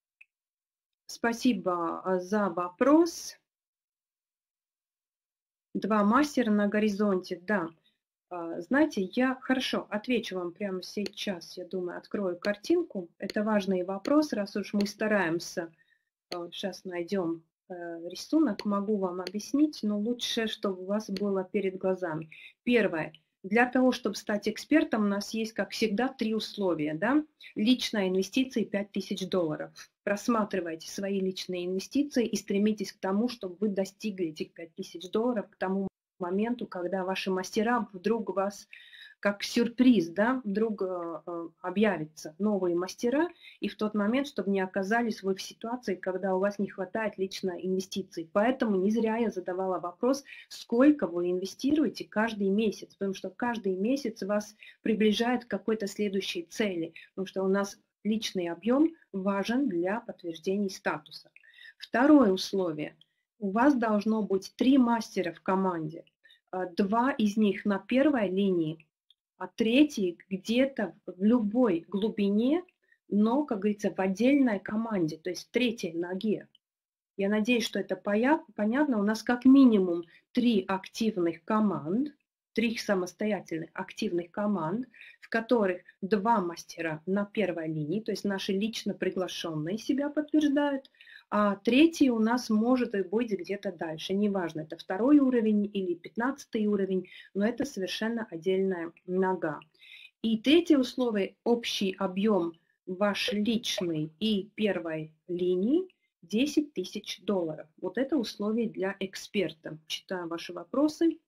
спасибо за вопрос. Два мастера на горизонте, да. Знаете, я хорошо отвечу вам прямо сейчас, я думаю, открою картинку. Это важный вопрос, раз уж мы стараемся, сейчас найдем рисунок, могу вам объяснить, но лучше, чтобы у вас было перед глазами. Первое. Для того, чтобы стать экспертом, у нас есть, как всегда, три условия. Да? Личная инвестиция пять тысяч долларов. Просматривайте свои личные инвестиции и стремитесь к тому, чтобы вы достигли этих пять тысяч долларов к тому моменту, когда ваши мастера вдруг вас, как сюрприз, да, вдруг э, объявятся новые мастера, и в тот момент, чтобы не оказались вы в ситуации, когда у вас не хватает личной инвестиций. Поэтому не зря я задавала вопрос, сколько вы инвестируете каждый месяц, потому что каждый месяц вас приближает к какой-то следующей цели, потому что у нас личный объем важен для подтверждения статуса. Второе условие. У вас должно быть три мастера в команде. Два из них на первой линии, а третий где-то в любой глубине, но, как говорится, в отдельной команде, то есть в третьей ноге. Я надеюсь, что это понятно. У нас как минимум три активных команд, три самостоятельных активных команд, в которых два мастера на первой линии, то есть наши лично приглашенные себя подтверждают, а третий у нас может и быть где-то дальше. Неважно, это второй уровень или пятнадцатый уровень, но это совершенно отдельная нога. И третье условие – общий объем ваш личный и первой линии десять тысяч долларов. Вот это условие для эксперта. Читаю ваши вопросы.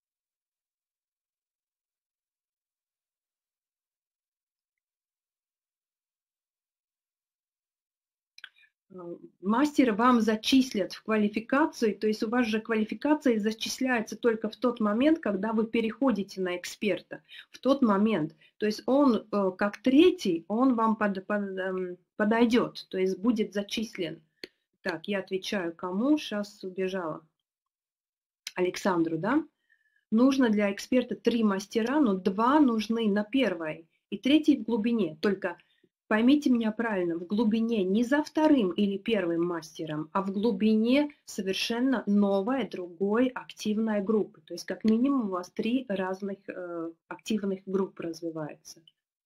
Мастер вам зачислят в квалификацию, то есть у вас же квалификация зачисляется только в тот момент, когда вы переходите на эксперта. В тот момент. То есть он как третий, он вам под, под, подойдет, то есть будет зачислен. Так, я отвечаю кому? Сейчас убежала. Александру, да? Нужно для эксперта три мастера, но два нужны на первой и третий в глубине. Только поймите меня правильно, в глубине не за вторым или первым мастером, а в глубине совершенно новой, другой активной группы. То есть как минимум у вас три разных э, активных групп развивается.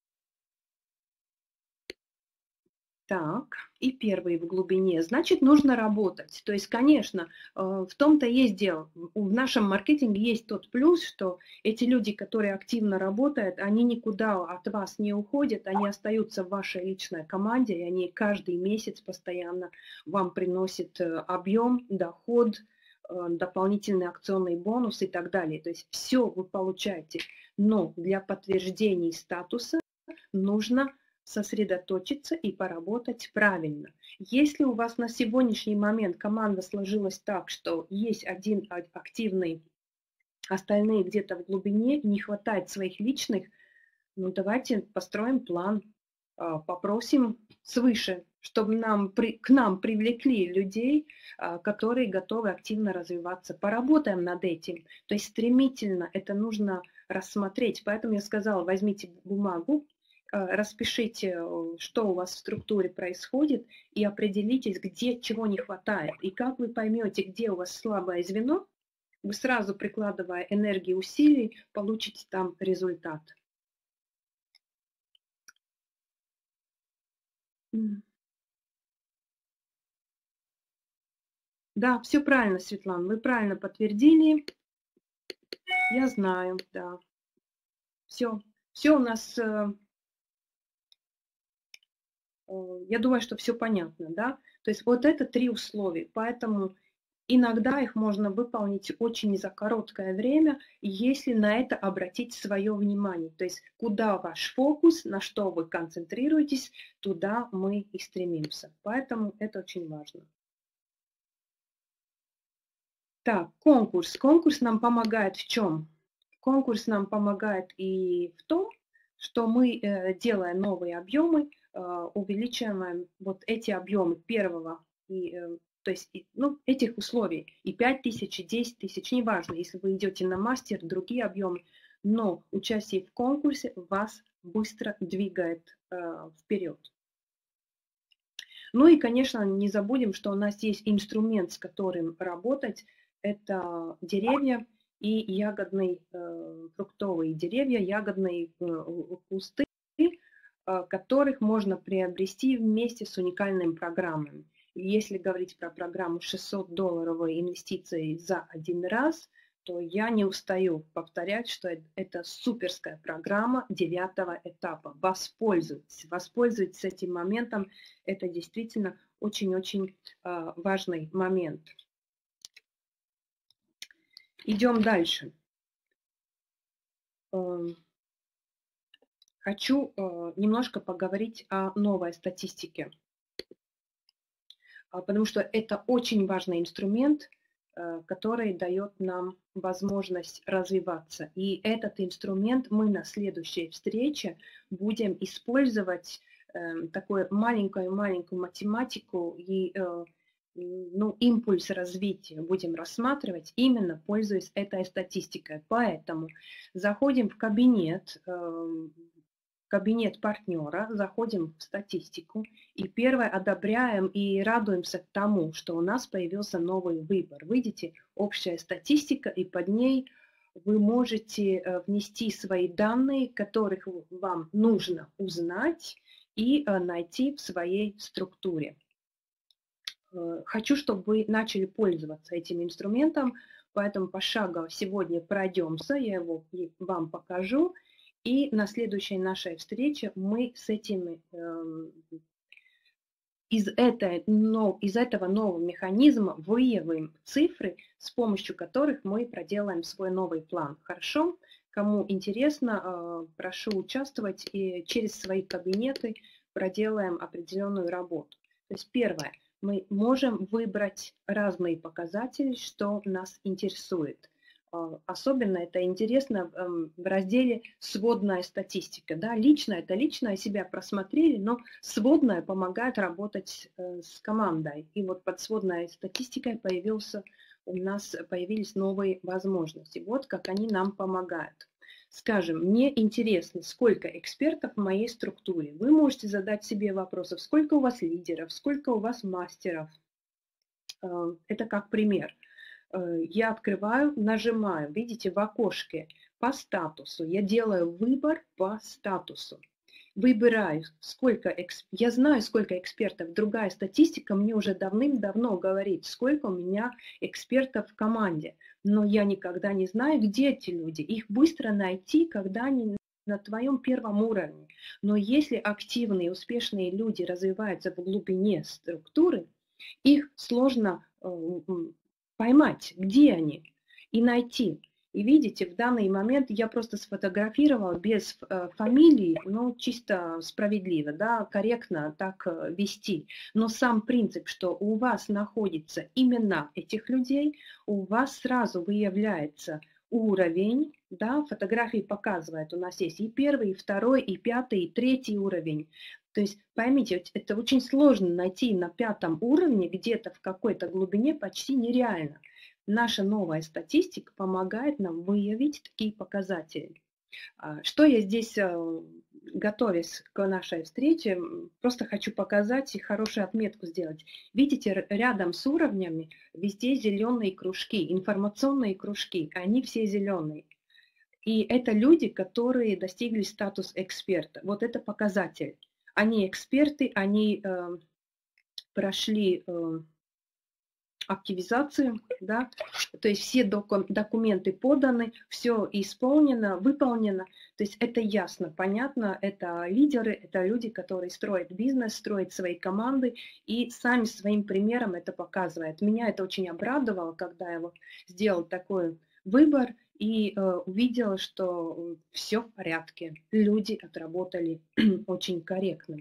Так, и первый в глубине. Значит, нужно работать. То есть, конечно, в том-то есть дело. В нашем маркетинге есть тот плюс, что эти люди, которые активно работают, они никуда от вас не уходят, они остаются в вашей личной команде, и они каждый месяц постоянно вам приносят объем, доход, дополнительные акционные бонусы и так далее. То есть все вы получаете. Но для подтверждения статуса нужно сосредоточиться и поработать правильно. Если у вас на сегодняшний момент команда сложилась так, что есть один активный, остальные где-то в глубине, не хватает своих личных, ну давайте построим план, попросим свыше, чтобы нам, к нам привлекли людей, которые готовы активно развиваться. Поработаем над этим. То есть стремительно это нужно рассмотреть. Поэтому я сказала, возьмите бумагу, распишите, что у вас в структуре происходит, и определитесь, где чего не хватает. И как вы поймете, где у вас слабое звено, вы сразу, прикладывая энергии и усилий, получите там результат. Да, все правильно, Светлана, вы правильно подтвердили. Я знаю, да. Все, все у нас... Я думаю, что все понятно, да? То есть вот это три условия, поэтому иногда их можно выполнить очень за короткое время, если на это обратить свое внимание. То есть куда ваш фокус, на что вы концентрируетесь, туда мы и стремимся. Поэтому это очень важно. Так, конкурс. Конкурс нам помогает в чем? Конкурс нам помогает и в том, что мы, делая новые объемы, увеличиваем вот эти объемы первого, и, то есть ну, этих условий, и пять тысяч, и десять тысяч, неважно, если вы идете на мастер, другие объемы, но участие в конкурсе вас быстро двигает э, вперед. Ну и, конечно, не забудем, что у нас есть инструмент, с которым работать, это деревья. и ягодные э, фруктовые деревья, ягодные э, кусты, которых можно приобрести вместе с уникальными программами. Если говорить про программу шестьсот долларовой инвестиции за один раз, то я не устаю повторять, что это суперская программа девятого этапа. Воспользуйтесь, воспользуйтесь этим моментом. Это действительно очень-очень э, важный момент. Идем дальше. Хочу э, немножко поговорить о новой статистике, потому что это очень важный инструмент, э, который дает нам возможность развиваться. И этот инструмент мы на следующей встрече будем использовать, э, такую маленькую-маленькую математику и э, ну, импульс развития будем рассматривать, именно пользуясь этой статистикой. Поэтому заходим в кабинет, э, кабинет партнера, заходим в статистику и первое одобряем и радуемся тому, что у нас появился новый выбор. Видите, общая статистика, и под ней вы можете внести свои данные, которых вам нужно узнать и найти в своей структуре. Хочу, чтобы вы начали пользоваться этим инструментом, поэтому пошагово сегодня пройдемся, я его вам покажу. И на следующей нашей встрече мы с этими, э, из, этой, но, из этого нового механизма выявим цифры, с помощью которых мы проделаем свой новый план. Хорошо? Кому интересно, э, прошу участвовать и через свои кабинеты проделаем определенную работу. То есть первое, мы можем выбрать разные показатели, что нас интересует. Особенно это интересно в разделе «Сводная статистика». Да, лично это личное себя просмотрели, но сводная помогает работать с командой. И вот под сводной статистикой появился, у нас появились новые возможности. Вот как они нам помогают. Скажем, мне интересно, сколько экспертов в моей структуре. Вы можете задать себе вопросы, сколько у вас лидеров, сколько у вас мастеров. Это как пример. Я открываю, нажимаю, видите, в окошке по статусу. Я делаю выбор по статусу. Выбираю, сколько эксп... я знаю, сколько экспертов. Другая статистика мне уже давным-давно говорит, сколько у меня экспертов в команде. Но я никогда не знаю, где эти люди. Их быстро найти, когда они на твоем первом уровне. Но если активные, успешные люди развиваются в глубине структуры, их сложно поймать, где они, и найти. И видите, в данный момент я просто сфотографировала без э, фамилии, но чисто справедливо, да, корректно так э, вести. Но сам принцип, что у вас находятся имена этих людей, у вас сразу выявляется уровень, да, фотографии показывают, у нас есть и первый, и второй, и пятый, и третий уровень. То есть поймите, это очень сложно найти на пятом уровне, где-то в какой-то глубине, почти нереально. Наша новая статистика помогает нам выявить такие показатели. Что я здесь, готовясь к нашей встрече, просто хочу показать и хорошую отметку сделать. Видите, рядом с уровнями везде зеленые кружки, информационные кружки, они все зеленые. И это люди, которые достигли статус эксперта. Вот это показатель. Они эксперты, они э, прошли э, активизацию, да, то есть все доку документы поданы, все исполнено, выполнено. То есть это ясно, понятно, это лидеры, это люди, которые строят бизнес, строят свои команды и сами своим примером это показывают. Меня это очень обрадовало, когда я вот сделал такой выбор и э, увидела, что все в порядке, люди отработали очень корректно.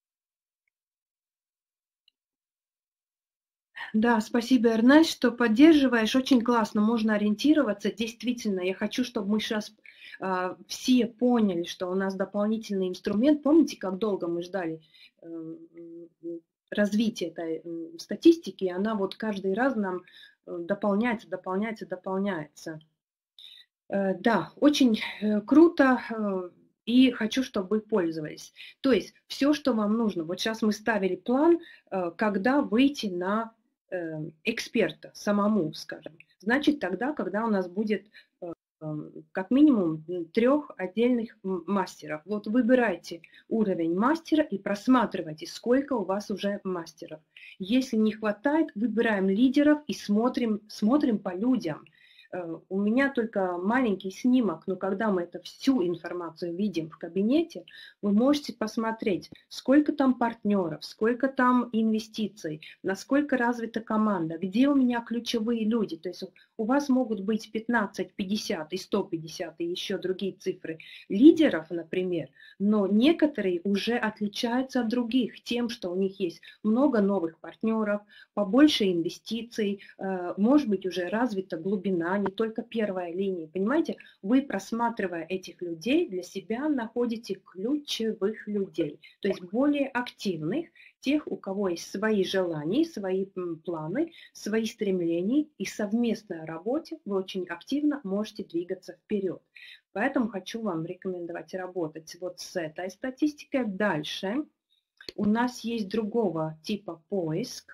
Да, спасибо, Эрнест, что поддерживаешь. Очень классно, можно ориентироваться. Действительно, я хочу, чтобы мы сейчас э, все поняли, что у нас дополнительный инструмент. Помните, как долго мы ждали э, развития этой э, статистики? Она вот каждый раз нам дополняется, дополняется, дополняется. Э, да, очень э, круто. Э, И хочу, чтобы вы пользовались. То есть все, что вам нужно. Вот сейчас мы ставили план, э, когда выйти на эксперта самому, скажем. Значит, тогда, когда у нас будет как минимум трех отдельных мастеров. Вот выбирайте уровень мастера и просматривайте, сколько у вас уже мастеров. Если не хватает, выбираем лидеров и смотрим, смотрим по людям. У меня только маленький снимок, но когда мы это всю информацию видим в кабинете, вы можете посмотреть, сколько там партнеров, сколько там инвестиций, насколько развита команда, где у меня ключевые люди. То есть у вас могут быть пятнадцать, пятьдесят и сто пятьдесят и еще другие цифры лидеров, например, но некоторые уже отличаются от других тем, что у них есть много новых партнеров, побольше инвестиций, может быть уже развита глубина, не только первая линия. Понимаете, вы, просматривая этих людей, для себя находите ключевых людей, то есть более активных, тех, у кого есть свои желания, свои планы, свои стремления, и совместной работе вы очень активно можете двигаться вперед. Поэтому хочу вам рекомендовать работать вот с этой статистикой. Дальше у нас есть другого типа поиск,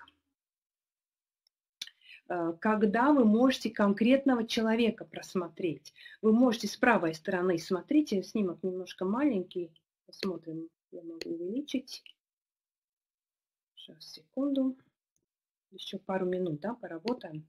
когда вы можете конкретного человека просмотреть. Вы можете с правой стороны, смотрите, снимок немножко маленький, посмотрим, я могу увеличить. Сейчас, секунду, еще пару минут, да, поработаем.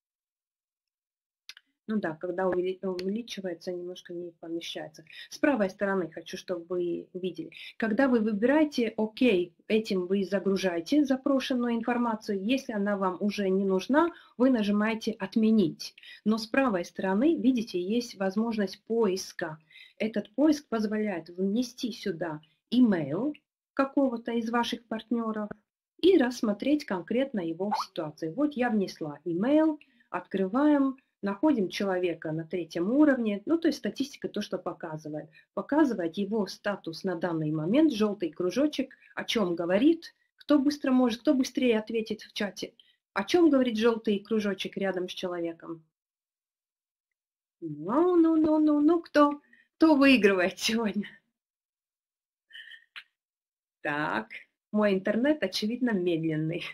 Ну да, когда увеличивается, немножко не помещается. С правой стороны хочу, чтобы вы видели. Когда вы выбираете ОК, этим вы загружаете запрошенную информацию. Если она вам уже не нужна, вы нажимаете «Отменить». Но с правой стороны, видите, есть возможность поиска. Этот поиск позволяет внести сюда имейл какого-то из ваших партнеров и рассмотреть конкретно его ситуацию. Вот я внесла имейл, открываем. Находим человека на третьем уровне, ну то есть статистика то, что показывает. Показывает его статус на данный момент, желтый кружочек, о чем говорит, кто быстро может, кто быстрее ответит в чате. О чем говорит желтый кружочек рядом с человеком? Ну, ну, ну, ну, ну, кто, кто выигрывает сегодня? Так, мой интернет, очевидно, медленный.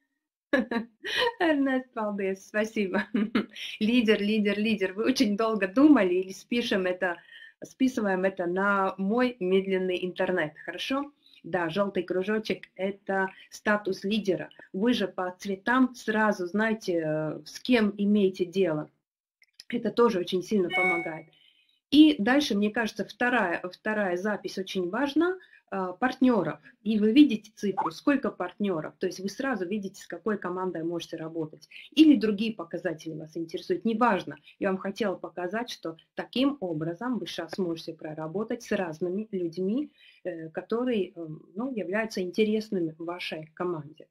Эрнест, paldies, спасибо. Лидер, лидер, лидер. Вы очень долго думали или спишем это, списываем это на мой медленный интернет, хорошо? Да, желтый кружочек – это статус лидера. Вы же по цветам сразу знаете, с кем имеете дело. Это тоже очень сильно помогает. И дальше, мне кажется, вторая, вторая запись очень важна. Партнеров. И вы видите цифру, сколько партнеров. То есть вы сразу видите, с какой командой можете работать. Или другие показатели вас интересуют. Неважно. Я вам хотела показать, что таким образом вы сейчас можете проработать с разными людьми, которые, ну, являются интересными в вашей команде.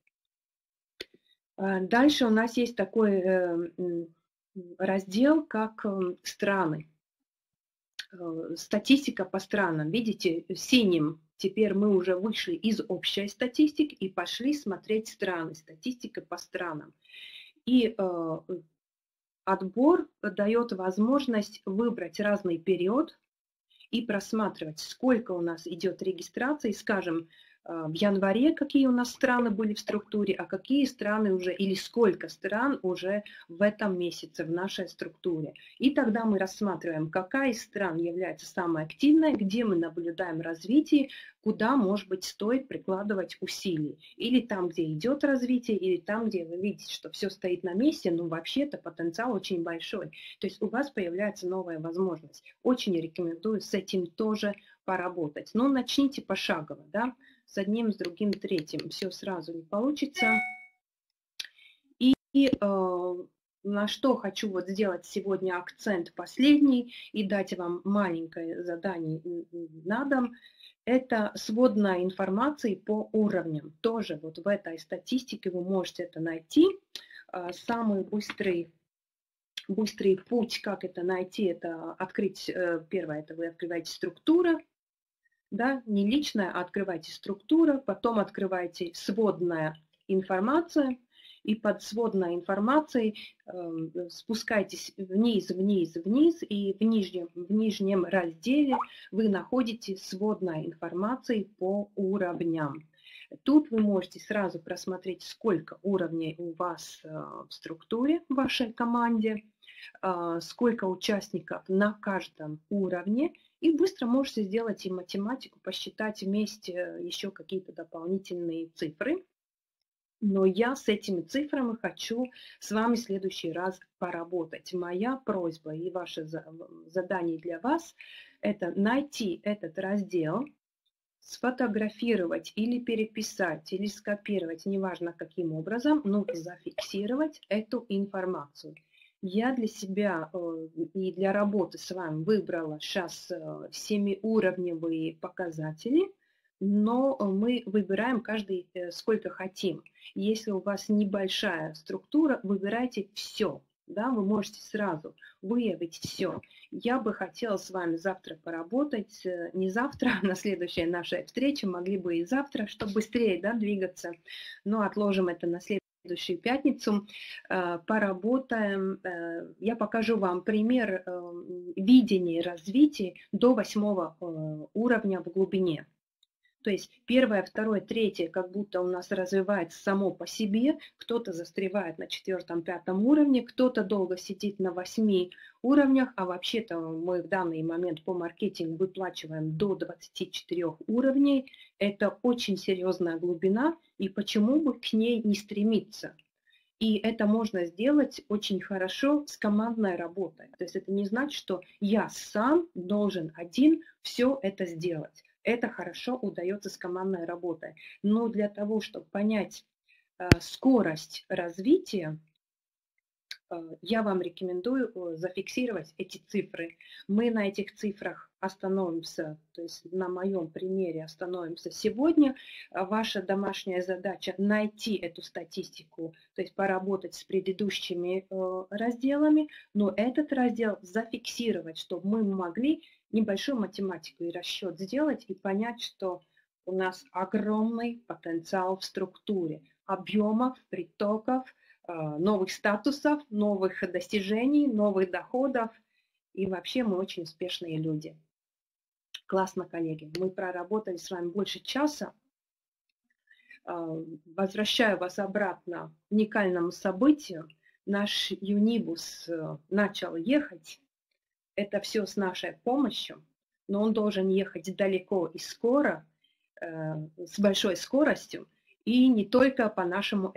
Дальше у нас есть такой раздел, как страны. Статистика по странам. Видите, синим теперь мы уже вышли из общей статистики и пошли смотреть страны. Статистика по странам. И э, отбор дает возможность выбрать разный период и просматривать, сколько у нас идет регистрации, скажем, в январе, какие у нас страны были в структуре, а какие страны уже, или сколько стран уже в этом месяце в нашей структуре. И тогда мы рассматриваем, какая из стран является самой активной, где мы наблюдаем развитие, куда, может быть, стоит прикладывать усилий. Или там, где идет развитие, или там, где вы видите, что все стоит на месте, но вообще-то потенциал очень большой. То есть у вас появляется новая возможность. Очень рекомендую с этим тоже поработать. Но начните пошагово, да, с одним, с другим, третьим. Все сразу не получится. И, и э, на что хочу вот сделать сегодня акцент последний и дать вам маленькое задание на дом. Это сводная информация по уровням. Тоже вот в этой статистике вы можете это найти. Самый быстрый, быстрый путь, как это найти, это открыть, первое, это вы открываете структуру. Да, не личная, а открывайте структура, потом открывайте сводная информация, и под сводной информацией э, спускайтесь вниз, вниз, вниз, и в нижнем, в нижнем разделе вы находите сводная информация по уровням. Тут вы можете сразу просмотреть, сколько уровней у вас э, в структуре в вашей команде. сколько участников на каждом уровне, и быстро можете сделать и математику, посчитать вместе еще какие-то дополнительные цифры. Но я с этими цифрами хочу с вами в следующий раз поработать. Моя просьба и ваше задание для вас – это найти этот раздел, сфотографировать или переписать, или скопировать, неважно каким образом, но зафиксировать эту информацию. Я для себя и для работы с вами выбрала сейчас семиуровневые показатели, но мы выбираем каждый сколько хотим. Если у вас небольшая структура, выбирайте все. Да, вы можете сразу выявить все. Я бы хотела с вами завтра поработать, не завтра, на следующей нашей встрече, могли бы и завтра, чтобы быстрее, да, двигаться, но отложим это на следующую пятницу, поработаем. Я покажу вам пример видения развития до восьмого уровня в глубине. То есть первое, второе, третье как будто у нас развивается само по себе, кто-то застревает на четвертом, пятом уровне, кто-то долго сидит на восьми уровнях, а вообще-то мы в данный момент по маркетингу выплачиваем до двадцати четырёх уровней. Это очень серьезная глубина, и почему бы к ней не стремиться? И это можно сделать очень хорошо с командной работой. То есть это не значит, что я сам должен один все это сделать. Это хорошо удается с командной работой. Но для того, чтобы понять э, скорость развития, э, я вам рекомендую э, зафиксировать эти цифры. Мы на этих цифрах остановимся, то есть на моем примере остановимся сегодня. Ваша домашняя задача найти эту статистику, то есть поработать с предыдущими э, разделами, но этот раздел зафиксировать, чтобы мы могли небольшую математику и расчет сделать и понять, что у нас огромный потенциал в структуре объемов, притоков, новых статусов, новых достижений, новых доходов. И вообще мы очень успешные люди. Классно, коллеги. Мы проработали с вами больше часа. Возвращаю вас обратно к уникальному событию. Наш юнибус начал ехать. Это все с нашей помощью, но он должен ехать далеко и скоро, э, с большой скоростью, и не только по нашему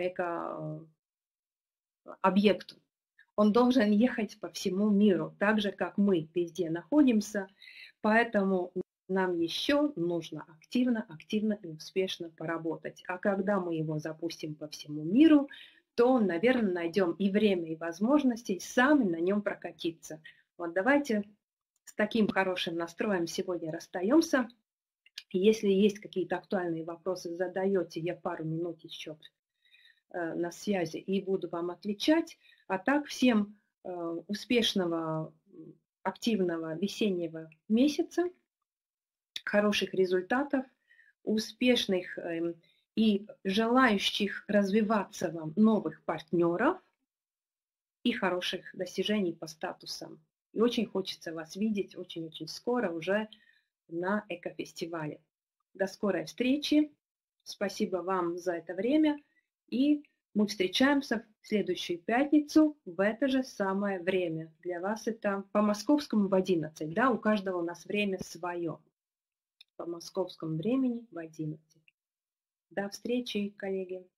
эко-объекту. Он должен ехать по всему миру, так же, как мы везде находимся, поэтому нам еще нужно активно, активно и успешно поработать. А когда мы его запустим по всему миру, то, наверное, найдем и время, и возможности сами на нем прокатиться. Вот давайте с таким хорошим настроем сегодня расстаемся. Если есть какие-то актуальные вопросы, задаете, я пару минут еще на связи и буду вам отвечать. А так всем успешного, активного весеннего месяца, хороших результатов, успешных и желающих развиваться вам новых партнеров и хороших достижений по статусам. И очень хочется вас видеть очень-очень скоро уже на экофестивале. До скорой встречи. Спасибо вам за это время. И мы встречаемся в следующую пятницу в это же самое время. Для вас это по московскому в одиннадцать. Да, у каждого у нас время свое. По московскому времени в одиннадцать. До встречи, коллеги.